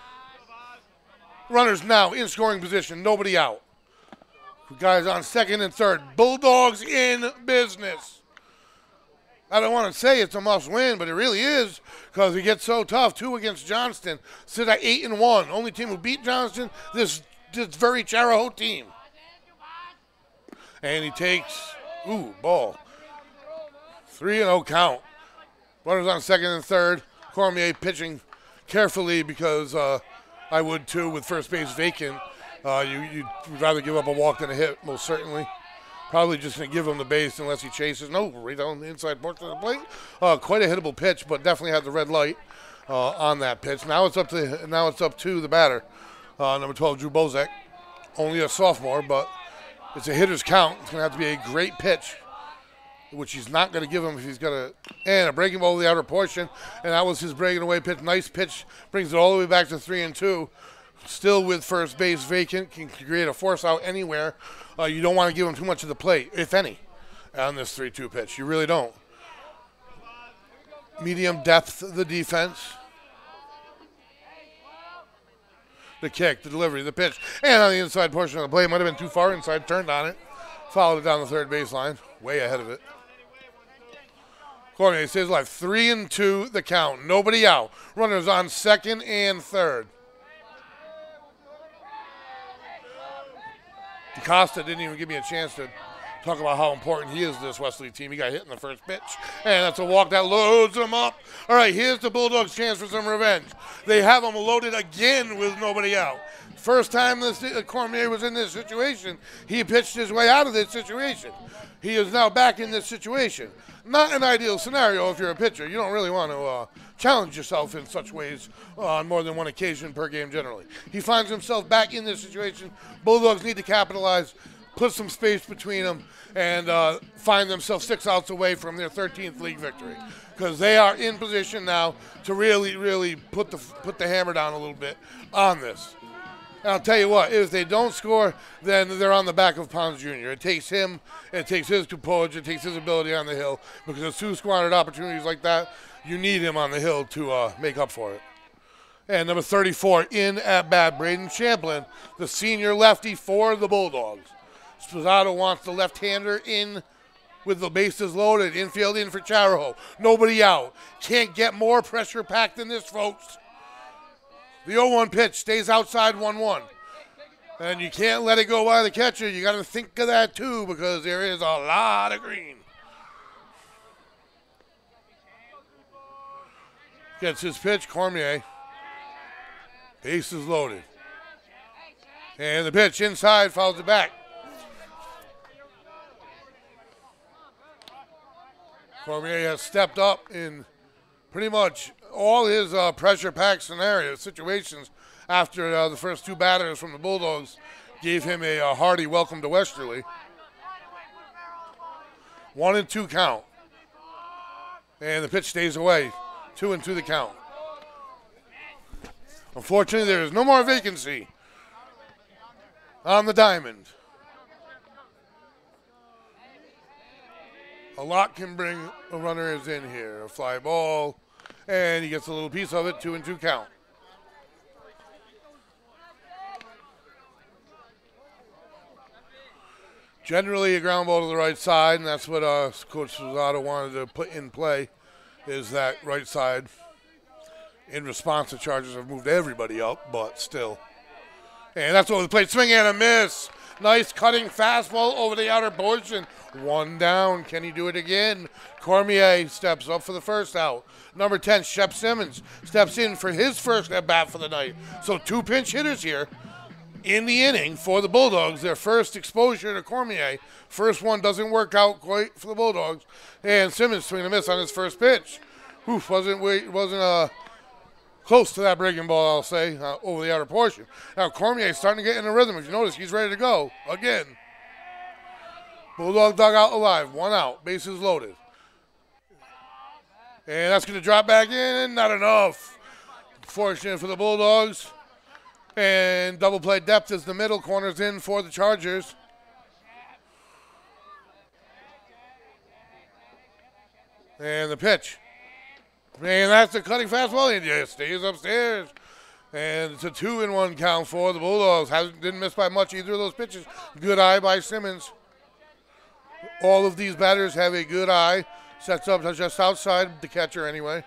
Runners now in scoring position, nobody out. Guys on second and third. Bulldogs in business. I don't want to say it's a must win, but it really is because it gets so tough. Two against Johnston. Sit at eight and one. Only team who beat Johnston, this, this very Chariho team. And he takes, ooh, ball. three and oh count. Runners on second and third. Cormier pitching carefully because uh, I would too with first base vacant. Uh, you, you'd rather give up a walk than a hit, most certainly. Probably just going to give him the base unless he chases. No, right on the inside portion of the plate. Uh, quite a hittable pitch, but definitely had the red light uh, on that pitch. Now it's up to now it's up to the batter, uh, number twelve, Drew Bozek. Only a sophomore, but it's a hitter's count. It's going to have to be a great pitch, which he's not going to give him if he's got a and a breaking ball to the outer portion, and that was his breaking away pitch. Nice pitch, brings it all the way back to three and two. Still with first base vacant, can create a force out anywhere. Uh, you don't want to give him too much of the plate, if any, on this three two pitch. You really don't. Medium depth, the defense. The kick, the delivery, the pitch, and on the inside portion of the play. Might have been too far inside, turned on it. Followed it down the third baseline, way ahead of it. Cormier stays alive. Three and two, the count. Nobody out. Runners on second and third. Costa didn't even give me a chance to talk about how important he is to this Westerly team. He got hit in the first pitch, and that's a walk that loads him up. All right, here's the Bulldogs' chance for some revenge. They have him loaded again with nobody out. First time this uh, Cormier was in this situation, he pitched his way out of this situation. He is now back in this situation. Not an ideal scenario if you're a pitcher. You don't really want to uh, challenge yourself in such ways uh, on more than one occasion per game generally. He finds himself back in this situation. Bulldogs need to capitalize, put some space between them, and uh, find themselves six outs away from their thirteenth league victory, because they are in position now to really, really put the put the hammer down a little bit on this. And I'll tell you what, if they don't score, then they're on the back of Pons Junior It takes him, it takes his composure, it takes his ability on the hill, because it's two squandered opportunities like that, you need him on the hill to uh, make up for it. And number thirty-four in at bat, Braden Champlin, the senior lefty for the Bulldogs. Sposado wants the left-hander in with the bases loaded, infield in for Chariho. Nobody out. Can't get more pressure packed than this, folks. The oh one pitch stays outside one one. And you can't let it go by the catcher. You got to think of that too, because there is a lot of green. Gets his pitch, Cormier. Bases loaded. And the pitch inside, fouls it back. Cormier has stepped up in pretty much all his uh, pressure-packed scenarios, situations after uh, the first two batters from the Bulldogs gave him a, a hearty welcome to Westerly. One and two count. And the pitch stays away. Two and two the count. Unfortunately, there is no more vacancy on the diamond. A lot can bring a runner is in here. A fly ball, and he gets a little piece of it. Two and two count. Generally a ground ball to the right side, and that's what uh, Coach Suzato wanted to put in play, is that right side. In response, the Chargers have moved everybody up, but still. And that's what the plate, swing and a miss. Nice cutting fastball over the outer portion. One down. Can he do it again? Cormier steps up for the first out. Number ten, Shep Simmons, steps in for his first at-bat for the night. So two pinch hitters here in the inning for the Bulldogs. Their first exposure to Cormier. First one doesn't work out quite for the Bulldogs. And Simmons swing and a miss on his first pitch. Oof, wasn't, wasn't uh, close to that breaking ball, I'll say, uh, over the outer portion. Now Cormier's starting to get in a rhythm. If you notice, he's ready to go again. Bulldog dugout alive, one out, bases loaded. And that's going to drop back in, not enough. Fortunate for the Bulldogs. And double play depth as the middle corner's in for the Chargers. And the pitch. And that's the cutting fastball, and yeah, stays upstairs. And it's a two and one count for the Bulldogs. Hasn't, didn't miss by much either of those pitches. Good eye by Simmons. All of these batters have a good eye. Sets up just outside the catcher anyway.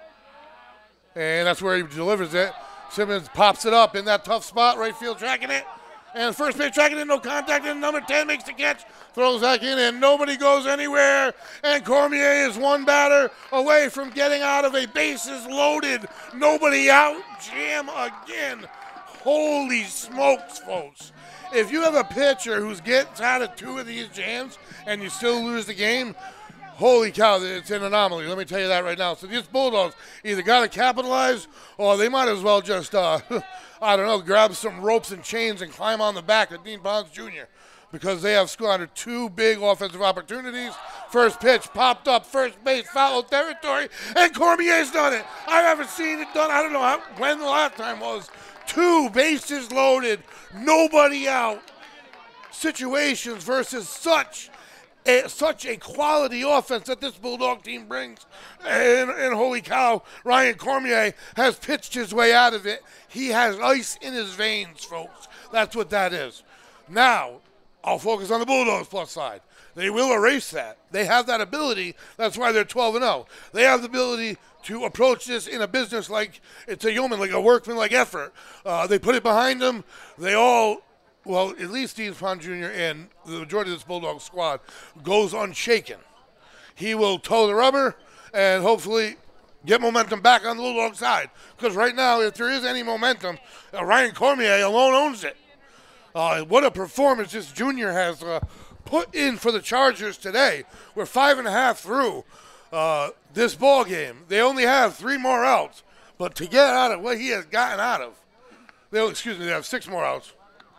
And that's where he delivers it. Simmons pops it up in that tough spot, right field tracking it. And first pitch tracking it, no contact, and number ten makes the catch. Throws back in, and nobody goes anywhere. And Cormier is one batter away from getting out of a bases loaded, nobody out jam again. Holy smokes, folks. If you have a pitcher who gets out of two of these jams and you still lose the game, holy cow, it's an anomaly. Let me tell you that right now. So these Bulldogs either got to capitalize or they might as well just, uh, I don't know, grab some ropes and chains and climb on the back of Dean Pons Junior because they have squandered two big offensive opportunities. First pitch popped up, first base, foul territory, and Cormier's done it. I haven't seen it done. I don't know how, when the last time was. Two bases loaded, nobody out. Situations versus such a, such a quality offense that this Bulldog team brings. And, and holy cow, Ryan Cormier has pitched his way out of it. He has ice in his veins, folks. That's what that is. Now, I'll focus on the Bulldogs plus side. They will erase that. They have that ability. That's why they're twelve and oh. They have the ability to approach this in a business like it's a yeoman, like a workman-like effort. Uh, they put it behind them. They all, well, at least Dean Pons Junior and the majority of this Bulldog squad goes unshaken. He will toe the rubber and hopefully get momentum back on the Bulldog side. Because right now, if there is any momentum, uh, Ryan Cormier alone owns it. Uh, what a performance this junior has uh, put in for the Chargers today. We're five and a half through uh, this ball game. They only have three more outs, but to get out of what he has gotten out of, they excuse me, they have six more outs.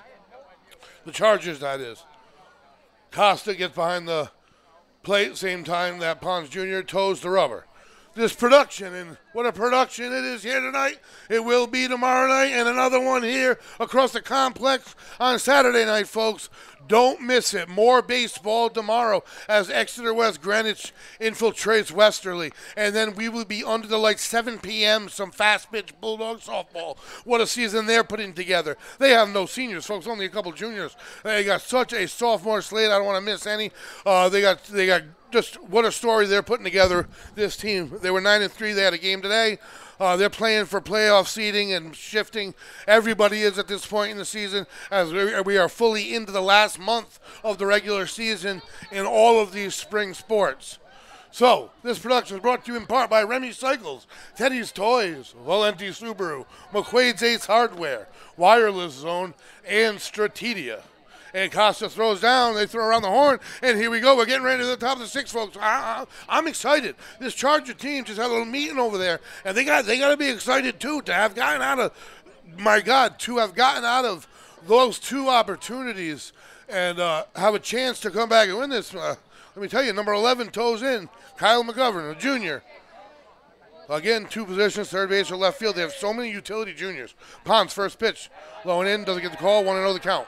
The Chargers, that is. Costa gets behind the plate, same time that Pons Junior toes the rubber. This production, and what a production it is here tonight. It will be tomorrow night, and another one here across the complex on Saturday night, folks. Don't miss it. More baseball tomorrow as Exeter West Greenwich infiltrates Westerly. And then we will be under the lights seven p.m., some fast pitch Bulldog softball. What a season they're putting together. They have no seniors, folks, only a couple juniors. They got such a sophomore slate. I don't want to miss any. Uh, they got they got just what a story they're putting together, this team. They were nine and three. They had a game today. Uh, they're playing for playoff seeding and shifting. Everybody is at this point in the season, as we we are fully into the last month of the regular season in all of these spring sports. So, this production is brought to you in part by Remy Cycles, Teddy's Toys, Valenti Subaru, McQuaid's Ace Hardware, Wireless Zone, and Stratedia. And Costa throws down, they throw around the horn, and here we go. We're getting ready to the top of the six, folks. I, I, I'm excited. This Charger team just had a little meeting over there, and they got they got to be excited, too, to have gotten out of, my God, to have gotten out of those two opportunities and uh, have a chance to come back and win this. Uh, let me tell you, number eleven toes in, Kyle McGovern, a junior. Again, two positions, third base or left field. They have so many utility juniors. Pons, first pitch, low and in, doesn't get the call, one and oh the count.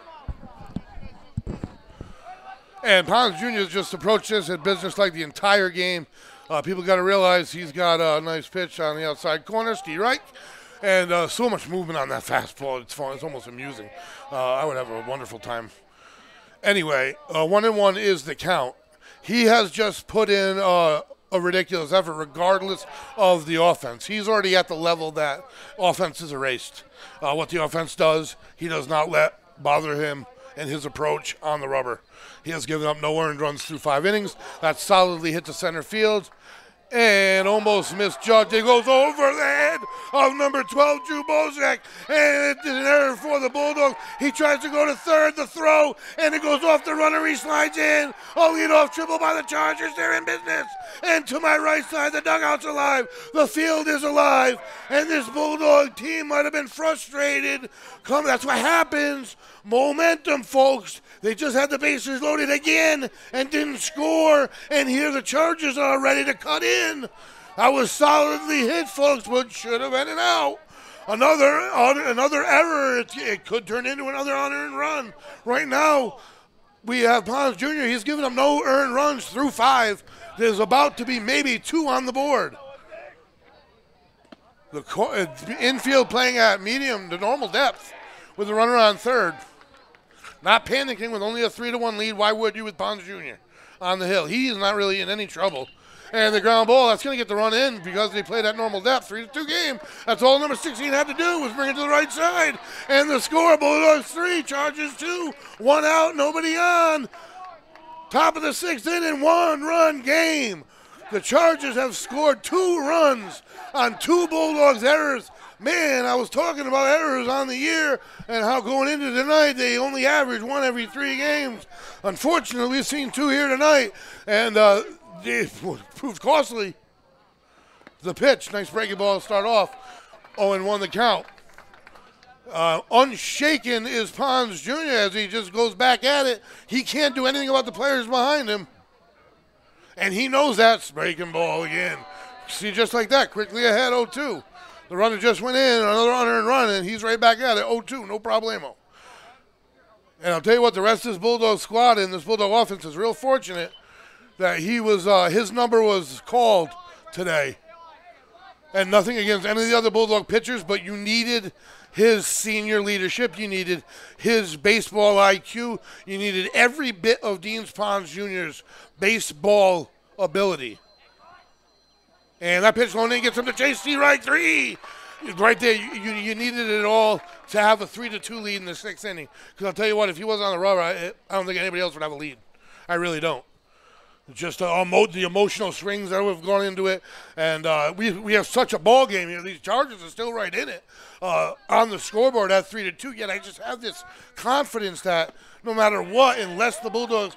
And Pons Junior has just approached this at business like the entire game. Uh, people got to realize he's got a nice pitch on the outside corner, Steve Reich, and uh, so much movement on that fastball. It's fun. It's almost amusing. Uh, I would have a wonderful time. Anyway, uh, one and one is the count. He has just put in uh, a ridiculous effort regardless of the offense. He's already at the level that offense is erased. Uh, what the offense does, he does not let bother him in his approach on the rubber. He has given up no earned runs through five innings. That solidly hit to center field and almost misjudged. It goes over the head of number twelve, Drew Bozak, and it's an error for the Bulldogs. He tries to go to third, the throw, and it goes off the runner. He slides in. A leadoff triple by the Chargers. They're in business. And to my right side, the dugout's alive. The field is alive. And this Bulldog team might have been frustrated. Come, that's what happens. Momentum, folks. They just had the bases loaded again and didn't score. And here the Chargers are ready to cut in. That was solidly hit, folks, but should have been an out. Another another error. It, it could turn into another unearned run. Right now, we have Pons Junior He's given up no earned runs through five. There's about to be maybe two on the board. The infield playing at medium to normal depth with the runner on third. Not panicking with only a three to one lead. Why would you with Pons Junior on the hill? He is not really in any trouble. And the ground ball, that's going to get the run in because they played at normal depth. Three to two game. That's all number sixteen had to do was bring it to the right side. And the score, Bulldogs three, Chargers two. One out, nobody on. Top of the sixth inning, one-run game. The Chargers have scored two runs on two Bulldogs errors. Man, I was talking about errors on the year and how going into tonight they only average one every three games. Unfortunately, we've seen two here tonight, and uh, it proved costly. The pitch, nice breaking ball to start off. oh and one the count. Uh, unshaken is Pons Junior as he just goes back at it. He can't do anything about the players behind him. And he knows that's breaking ball again. See, just like that, quickly ahead, oh two. The runner just went in, another unearned run, and he's right back at it, oh two, no problemo. And I'll tell you what, the rest of this Bulldog squad and this Bulldog offense is real fortunate that he was, uh, his number was called today. And nothing against any of the other Bulldog pitchers, but you needed his senior leadership. You needed his baseball I Q. You needed every bit of Dean Pons Junior's baseball ability. And that pitch going in gets him to chase C right three. Right there, you, you, you needed it all to have a three to two lead in the sixth inning. Because I'll tell you what, if he wasn't on the rubber, I, I don't think anybody else would have a lead. I really don't. Just uh, the emotional swings that have gone into it. And uh, we we have such a ball game here. These Chargers are still right in it uh, on the scoreboard at three to two. Yet I just have this confidence that no matter what, unless the Bulldogs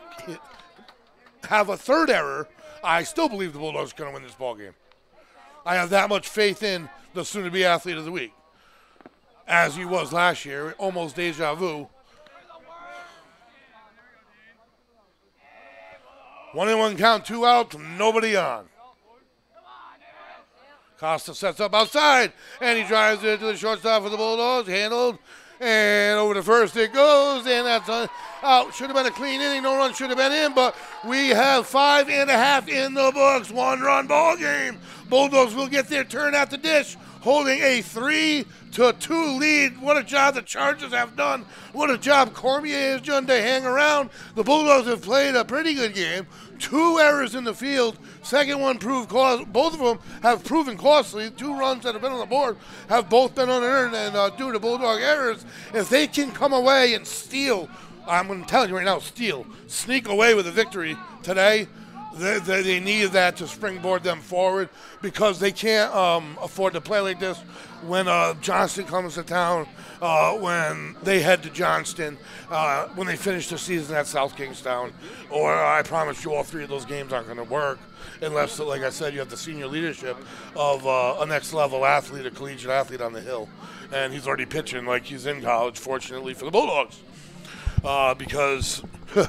have a third error, I still believe the Bulldogs are going to win this ball game. I have that much faith in the soon-to-be athlete of the week, as he was last year, almost deja vu. One and one count, two out, nobody on. Costa sets up outside, and he drives it to the shortstop for the Bulldogs, handled, and over to first it goes, and that's a, out. Should have been a clean inning, no run should have been in, but we have five and a half in the books, one-run ball game. Bulldogs will get their turn at the dish. holding a three to two lead. What a job the Chargers have done. What a job Cormier has done to hang around. The Bulldogs have played a pretty good game. Two errors in the field. Second one proved cost. Both of them have proven costly. Two runs that have been on the board have both been unearned, and uh, due to Bulldog errors, if they can come away and steal, I'm going to tell you right now, steal, sneak away with a victory today, They, they, they need that to springboard them forward, because they can't um, afford to play like this when uh, Johnston comes to town, uh, when they head to Johnston, uh, when they finish the season at South Kingstown. Or uh, I promise you all three of those games aren't going to work unless, like I said, you have the senior leadership of uh, a next-level athlete, a collegiate athlete on the hill. And he's already pitching like he's in college, fortunately for the Bulldogs, uh, because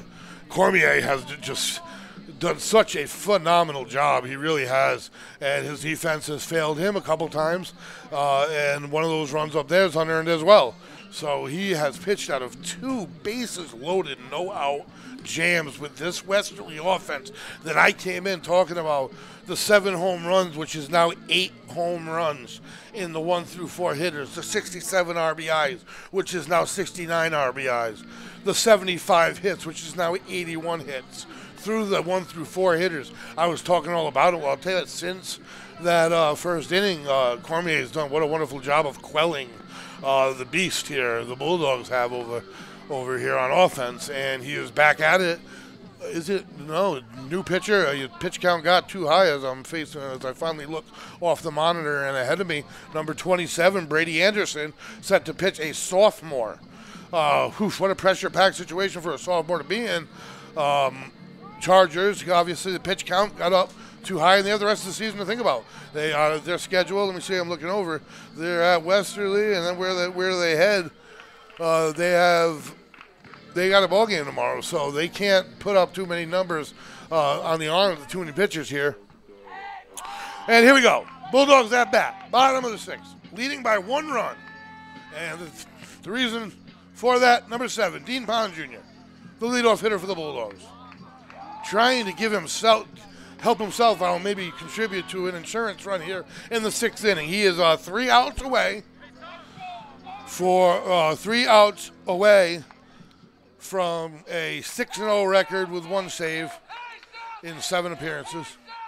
Cormier has just done such a phenomenal job. He really has, and his defense has failed him a couple times, uh, and one of those runs up there is unearned as well. So he has pitched out of two bases loaded, no out jams with this Westerly offense that I came in talking about. The seven home runs, which is now eight home runs in the one through four hitters, the sixty-seven R B Is, which is now sixty-nine R B Is, the seventy-five hits, which is now eighty-one hits. Through the one through four hitters, I was talking all about it. Well, I'll tell you that since that uh, first inning, uh, Cormier has done what a wonderful job of quelling uh, the beast here the Bulldogs have over over here on offense, and he is back at it. Is it no new pitcher? Uh, your pitch count got too high as I'm facing as I finally look off the monitor, and ahead of me, number twenty-seven, Brady Anderson, set to pitch a sophomore. Uh, whew, what a pressure-packed situation for a sophomore to be in. Um, Chargers, obviously the pitch count got up too high, and they have the rest of the season to think about. They uh, their schedule. Let me see. I'm looking over. They're at Westerly, and then where they where do they head? Uh, they have they got a ball game tomorrow, so they can't put up too many numbers uh, on the arm of the too many pitchers here. And here we go. Bulldogs at bat, bottom of the sixth, leading by one run, and the, the reason for that, number seven, Dean Pond Junior, the leadoff hitter for the Bulldogs, trying to give himself, help himself out, maybe contribute to an insurance run here in the sixth inning. He is uh, three outs away for uh, three outs away from a six and oh record with one save in seven appearances,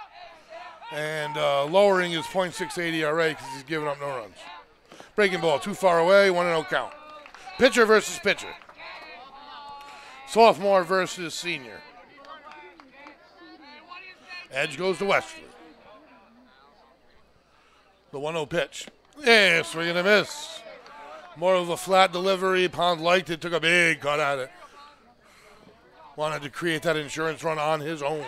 and uh, lowering his point six eight E R A because he's giving up no runs. Breaking ball, too far away, one and oh count. Pitcher versus pitcher. Sophomore versus senior. Edge goes to Westerly. The one oh pitch. Yeah, swing and a miss. More of a flat delivery. Pond liked it, took a big cut at it. Wanted to create that insurance run on his own.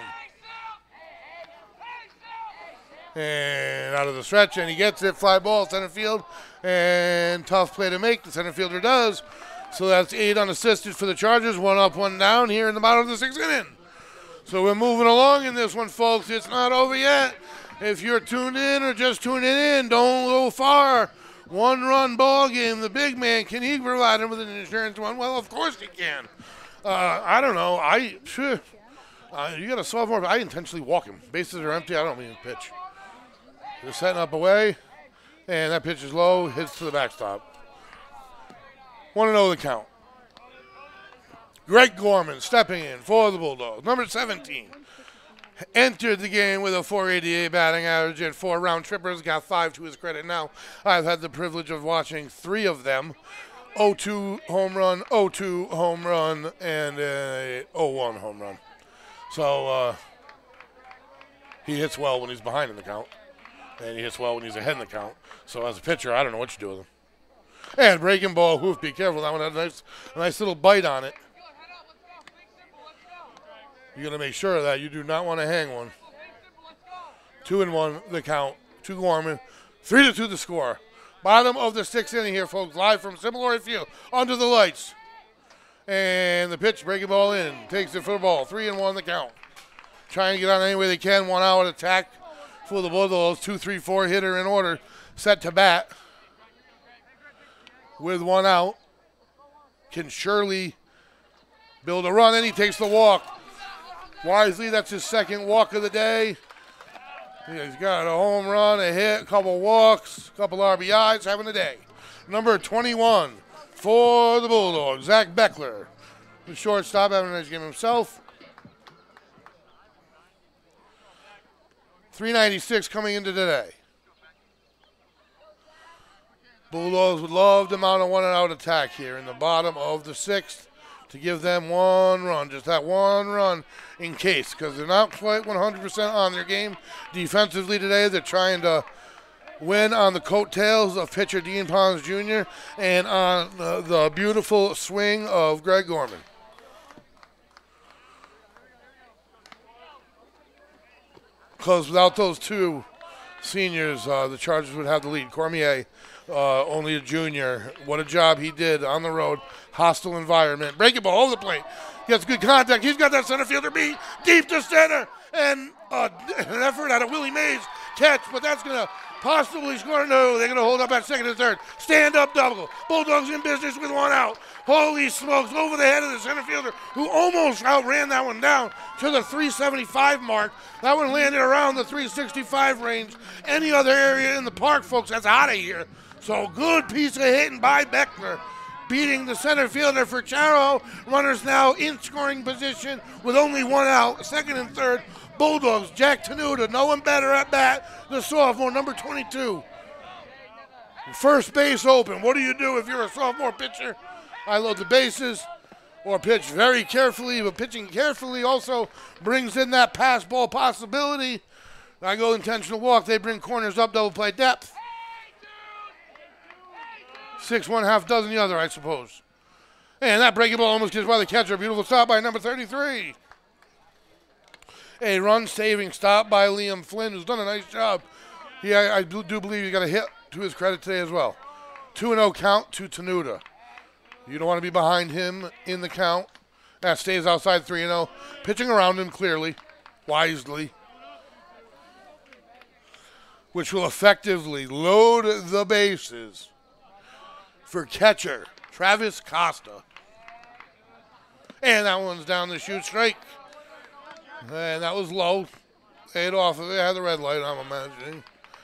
And out of the stretch, and he gets it. Fly ball, center field. And tough play to make. The center fielder does. So that's eight unassisted for the Chargers. One up, one down here in the bottom of the sixth inning. So we're moving along in this one, folks. It's not over yet. If you're tuned in or just tuning in, don't go far. One-run ball game. The big man, can he provide him with an insurance run? Well, of course he can. Uh, I don't know. I sure. Uh, you got a sophomore. I intentionally walk him. Bases are empty. I don't mean to pitch. They're setting up away, and that pitch is low. Hits to the backstop. One and oh the count. Greg Gorman stepping in for the Bulldogs. Number seventeen. Entered the game with a four eighty-eight batting average and four round trippers. Got five to his credit now. I've had the privilege of watching three of them. oh two home run, oh two home run, and a oh one home run. So uh, he hits well when he's behind in the count. And he hits well when he's ahead in the count. So as a pitcher, I don't know what you do with him. And breaking ball, hoof, be careful. That one had a nice, a nice little bite on it. You're going to make sure of that. You do not want to hang one. Two and one, the count. Two Gorman. Three to two, the score. Bottom of the sixth inning here, folks. Live from Similary Field. Under the lights. And the pitch, breaking ball in. Takes it for the ball. Three and one, the count. Trying to get on any way they can. One out attack for the Bulldogs. Two, three, four hitter in order. Set to bat. With one out. Can Shirley build a run, and he takes the walk. Wisely, that's his second walk of the day. He's got a home run, a hit, a couple walks, a couple R B Is, having a day. Number twenty-one for the Bulldogs, Zach Beckler. The shortstop having a nice game himself. three ninety-six coming into today. Bulldogs would love to mount a one-and-out attack here in the bottom of the sixth to give them one run, just that one run in case, because they're not quite one hundred percent on their game defensively today. They're trying to win on the coattails of pitcher Dean Pons Junior and on the, the beautiful swing of Greg Gorman. Because without those two seniors, uh, the Chargers would have the lead. Cormier, uh, only a junior. What a job he did on the road. Hostile environment. Breaking ball over the plate. Gets good contact. He's got that center fielder beat deep to center. And uh, an effort out of Willie Mays catch, but that's going to possibly score. No, they're going to hold up at second and third. Stand up double. Bulldogs in business with one out. Holy smokes, over the head of the center fielder, who almost outran that one down to the three seventy-five mark. That one landed around the three sixty-five range. Any other area in the park, folks, that's out of here. So good piece of hitting by Beckler, beating the center fielder for Chariho. Runners now in scoring position with only one out, second and third. Bulldogs, Jack Tenuta, no one better at bat, the sophomore, number twenty-two. First base open. What do you do if you're a sophomore pitcher? I load the bases or pitch very carefully, but pitching carefully also brings in that pass ball possibility. I go intentional walk. They bring corners up, double play depth. Six, one, half dozen the other, I suppose. And that breaking ball almost gets by the catcher. Beautiful stop by number thirty-three. A run-saving stop by Liam Flynn, who's done a nice job. He, I, I do, do believe he got a hit to his credit today as well. two and oh count to Tenuta. You don't want to be behind him in the count. That stays outside three and oh. Pitching around him clearly, wisely, which will effectively load the bases for catcher Travis Costa. And that one's down the shoot strike. And that was low. Eight off of it. Had the red light, I'm imagining.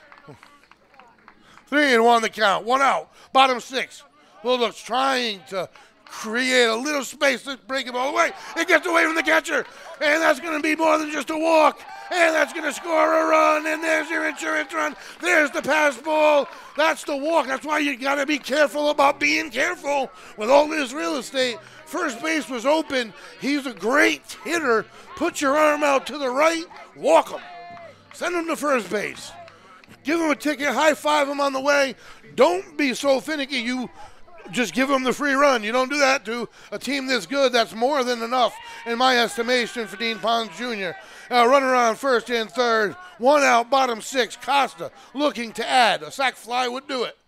Three and one the count. One out. Bottom six. Bulldogs trying to create a little space to break it all away. It gets away from the catcher. And that's going to be more than just a walk. And that's going to score a run. And there's your insurance run. There's the pass ball. That's the walk. That's why you got to be careful about being careful with all this real estate. First base was open. He's a great hitter. Put your arm out to the right. Walk him. Send him to first base. Give him a ticket. High five him on the way. Don't be so finicky. You just give him the free run. You don't do that to a team this good. That's more than enough, in my estimation, for Dean Pons Junior Uh, runner on first and third. One out, bottom six. Costa looking to add. A sac fly would do it.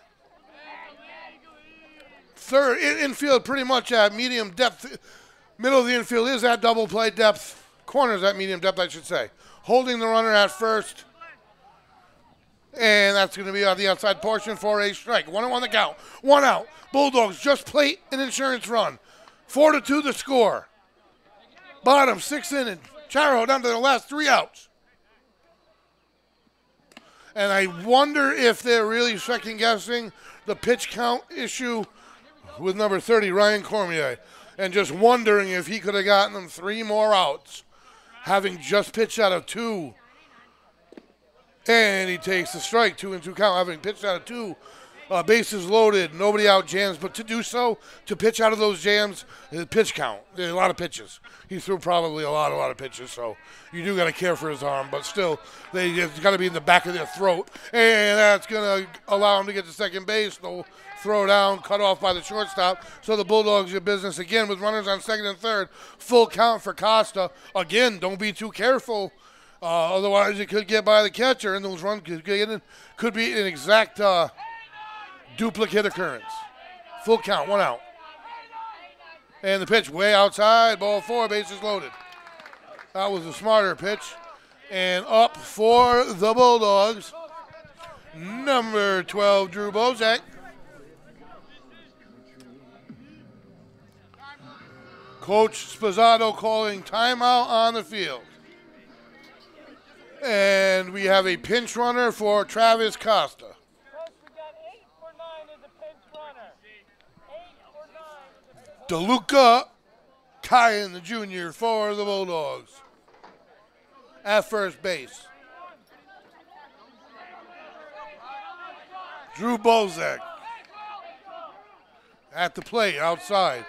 Third, in, infield pretty much at medium depth. Middle of the infield is at double play depth. Corners at medium depth, I should say. Holding the runner at first. And that's going to be on the outside portion for a strike. One and one the count. One out. Bulldogs just plate an insurance run. Four to two the score. Bottom six inning. Chariho down to the last three outs. And I wonder if they're really second guessing the pitch count issue with number thirty, Ryan Cormier. And just wondering if he could have gotten them three more outs, having just pitched out of two. And he takes the strike, two and two count, having pitched out of two. Uh, bases loaded, nobody out jams. But to do so, to pitch out of those jams, the pitch count. There's a lot of pitches. He threw probably a lot, a lot of pitches. So you do got to care for his arm. But still, they it's got to be in the back of their throat. And that's going to allow him to get to second base. No throw down, cut off by the shortstop. So the Bulldogs are business again with runners on second and third. Full count for Costa. Again, don't be too careful. Uh, otherwise, it could get by the catcher, and those runs could get in, could be an exact uh, duplicate occurrence. Full count, one out. And the pitch way outside, ball four, bases loaded. That was a smarter pitch. And up for the Bulldogs, number twelve, Drew Bozak. Coach Spazzato calling timeout on the field. And we have a pinch runner for Travis Costa. DeLuca Kyan, the junior, for the Bulldogs at first base. Drew Bozak at the plate outside.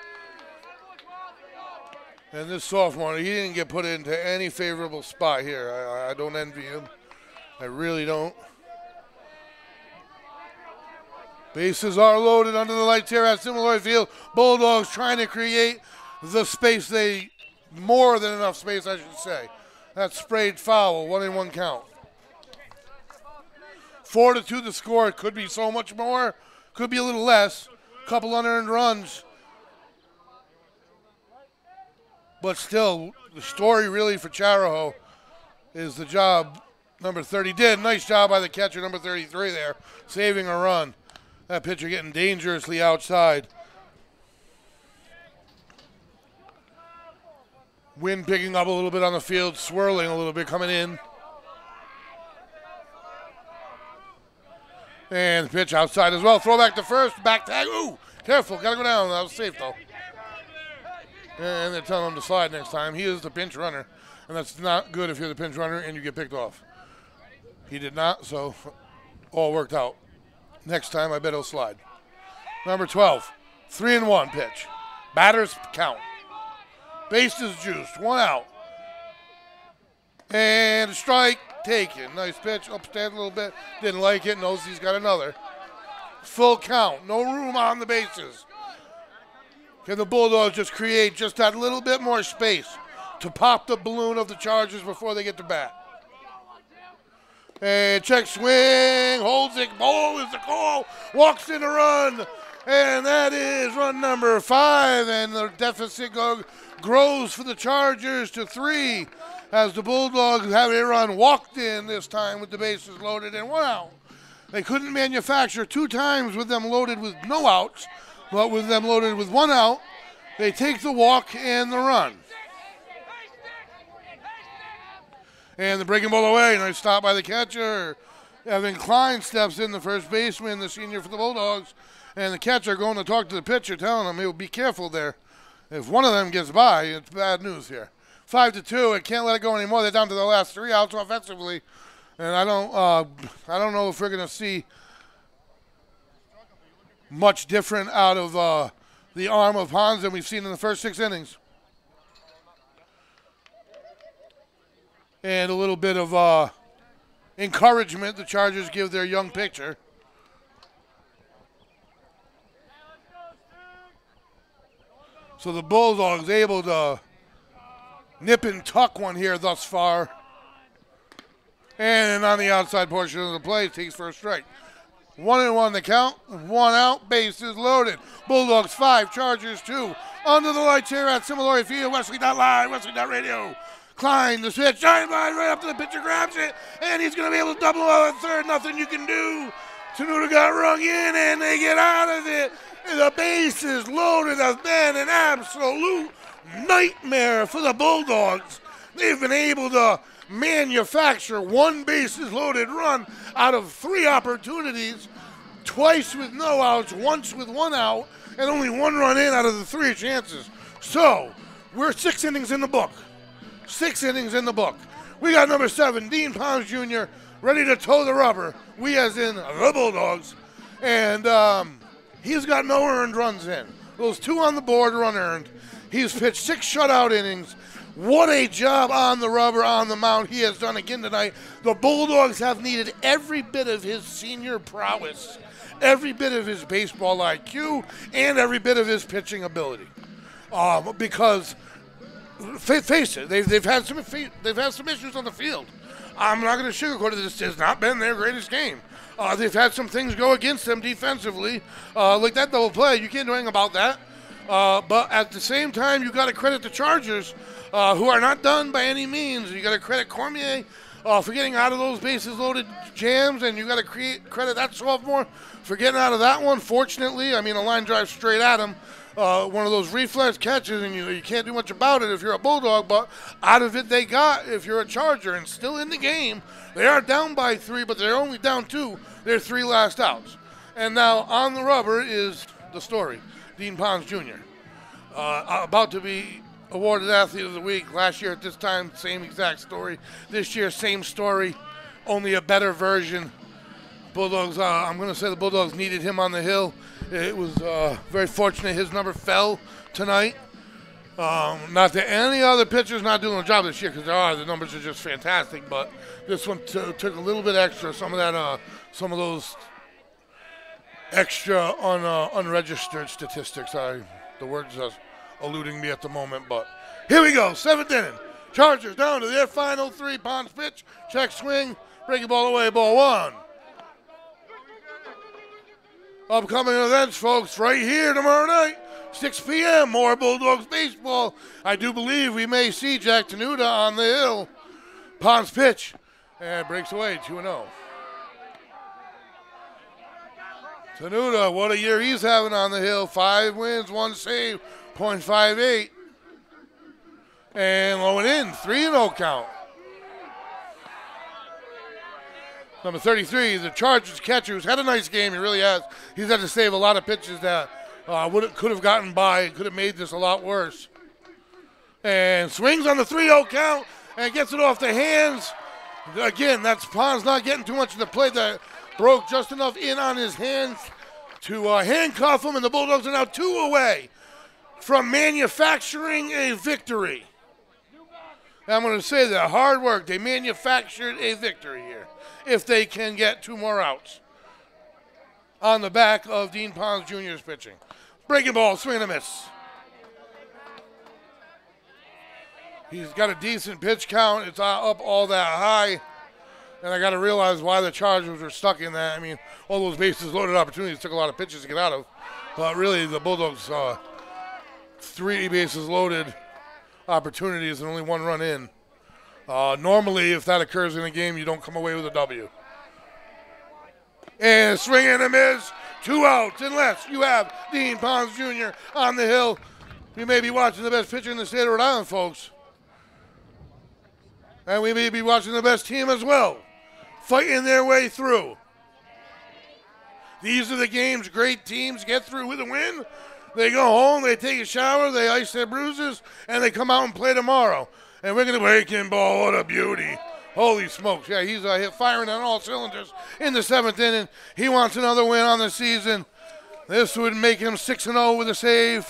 And this sophomore, he didn't get put into any favorable spot here. I, I don't envy him. I really don't. Bases are loaded under the lights here at Seminole Field. Bulldogs trying to create the space they, more than enough space, I should say. That's sprayed foul, one and one count. Four to two the score. It could be so much more, could be a little less. Couple unearned runs. But still, the story really for Chariho is the job number thirty did. Nice job by the catcher, number thirty-three there, saving a run. That pitcher getting dangerously outside. Wind picking up a little bit on the field, swirling a little bit coming in. And the pitch outside as well. Throw back to first, back tag. Ooh, careful, gotta go down. That was safe though. And they're telling him to slide next time. He is the pinch runner, and that's not good if you're the pinch runner and you get picked off. He did not, so all worked out. Next time, I bet he'll slide. Number twelve, three and one pitch. Batters count. Bases juiced, one out. And a strike taken. Nice pitch, upstand a little bit. Didn't like it, knows he's got another. Full count, no room on the bases. Can the Bulldogs just create just that little bit more space to pop the balloon of the Chargers before they get to bat? And check swing, holds it, ball is the call, walks in a run, and that is run number five, and the deficit go, grows for the Chargers to three as the Bulldogs have a run walked in this time with the bases loaded and one out. They couldn't manufacture two times with them loaded with no outs, but with them loaded with one out, they take the walk and the run. And the breaking ball away. Nice stop by the catcher. Evan Klein steps in, the first baseman, the senior for the Bulldogs. And the catcher going to talk to the pitcher, telling him, hey, be careful there. If one of them gets by, it's bad news here. Five to two. It can't let it go anymore. They're down to the last three outs offensively. And I don't, uh, I don't know if we're going to see much different out of uh, the arm of Hans than we've seen in the first six innings. And a little bit of uh, encouragement the Chargers give their young pitcher. So the Bulldogs able to nip and tuck one here thus far. And on the outside portion of the plate, takes for a strike. One and one to count, one out, bases loaded. Bulldogs five, Chargers two. Under the lights here at Seminole Field, Westerly dot live, Westerly dot radio. Klein, the pitch, giant line right up to the pitcher, grabs it, and he's going to be able to double out at third. Nothing you can do. Tenuta got rung in, and they get out of it. The bases loaded have been an absolute nightmare for the Bulldogs. They've been able to manufacture one bases loaded run out of three opportunities, twice with no outs, once with one out, and only one run in out of the three chances. So, we're six innings in the book. Six innings in the book. We got number seven, Dean Pounds Junior, ready to toe the rubber. We as in the Bulldogs. And um, he's got no earned runs in. Those two on the board are unearned. He's pitched six shutout innings. What a job on the rubber, on the mound he has done again tonight. The Bulldogs have needed every bit of his senior prowess, every bit of his baseball I Q, and every bit of his pitching ability. Um, because face it, they've, they've had some they've had some issues on the field. I'm not going to sugarcoat it. This has not been their greatest game. Uh, they've had some things go against them defensively, uh, like that double play. You can't do anything about that. Uh, but at the same time, you got to credit the Chargers, uh, who are not done by any means. You got to credit Cormier uh, for getting out of those bases loaded jams, and you got to create credit that sophomore for getting out of that one. Fortunately, I mean, a line drive straight at him. Uh, one of those reflex catches, and you, you can't do much about it if you're a Bulldog, but out of it they got if you're a Charger, and still in the game. They are down by three, but they're only down two. They're three last outs. And now on the rubber is the story, Dean Pons Junior Uh, about to be awarded Athlete of the Week. Last year at this time, same exact story. This year, same story, only a better version. Bulldogs, uh, I'm going to say the Bulldogs needed him on the hill. It was uh, very fortunate his number fell tonight. Um, not that any other pitcher's not doing a job this year, because there are. The numbers are just fantastic, but this one t- took a little bit extra. Some of that, uh, some of those extra un, uh, unregistered statistics. I, the word's uh, eluding me at the moment, but here we go. Seventh inning. Chargers down to their final three. Pons pitch, check swing, breaking ball away, ball one. Upcoming events, folks, right here tomorrow night, six p.m., more Bulldogs baseball. I do believe we may see Jack Tenuta on the hill. Pons pitch, and breaks away, two and oh. Tenuta, what a year he's having on the hill. Five wins, one save, point five eight. And low and in, three and oh count. Number thirty-three, the Chargers catcher, who's had a nice game. He really has. He's had to save a lot of pitches that uh, would could have gotten by, could have made this a lot worse. And swings on the three oh count and gets it off the hands. Again, that's Pons not getting too much of the play. That broke just enough in on his hands to uh, handcuff him, and the Bulldogs are now two away from manufacturing a victory. I'm going to say that hard work. They manufactured a victory here if they can get two more outs on the back of Dean Pons Junior's pitching. Breaking ball, swing and a miss. He's got a decent pitch count. It's up all that high. And I got to realize why the Chargers were stuck in that. I mean, all those bases loaded opportunities took a lot of pitches to get out of. But really, the Bulldogs, uh, three bases loaded opportunities and only one run in. Uh, normally, if that occurs in a game, you don't come away with a W. And swing and a miss. Two outs, unless you have Dean Pons Junior on the hill. You may be watching the best pitcher in the state of Rhode Island, folks. And we may be watching the best team as well, fighting their way through. These are the games great teams get through with a win. They go home, they take a shower, they ice their bruises, and they come out and play tomorrow. And we're going to break in ball. What a beauty. Holy smokes. Yeah, he's uh, firing on all cylinders in the seventh inning. He wants another win on the season. This would make him six and oh with a save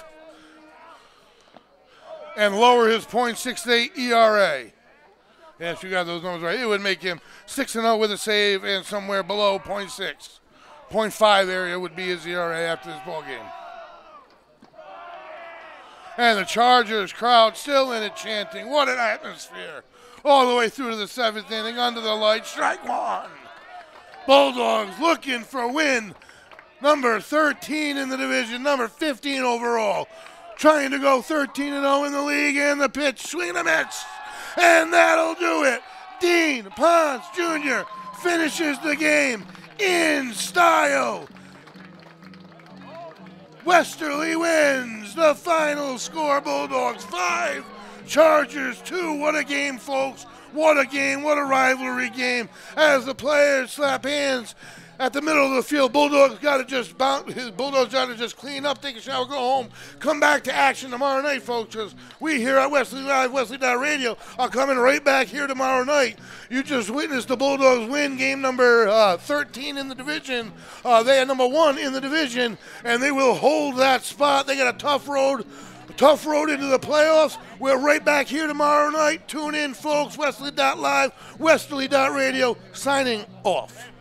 and lower his point six eight E R A. Yes, you got those numbers right. It would make him six and oh with a save and somewhere below point six. point five area would be his E R A after this ball game. And the Chargers crowd still in it chanting. What an atmosphere. All the way through to the seventh inning, under the lights. Strike one. Bulldogs looking for win. Number thirteen in the division, number fifteen overall. Trying to go thirteen and oh in the league, and the pitch, swing and a miss. And that'll do it. Dean Pons Junior finishes the game in style. Westerly wins the final score. Bulldogs five, Chargers two. What a game, folks. What a game. What a rivalry game. As the players slap hands at the middle of the field, Bulldogs got to just bounce. His Bulldogs got to just clean up, take a shower, go home, come back to action tomorrow night, folks. Because we here at Westerly Live, Westerly Radio, are coming right back here tomorrow night. You just witnessed the Bulldogs win game number uh, thirteen in the division. Uh, they are number one in the division, and they will hold that spot. They got a tough road. Tough road into the playoffs. We're right back here tomorrow night. Tune in, folks. Westerly dot live, Westerly dot radio, signing off.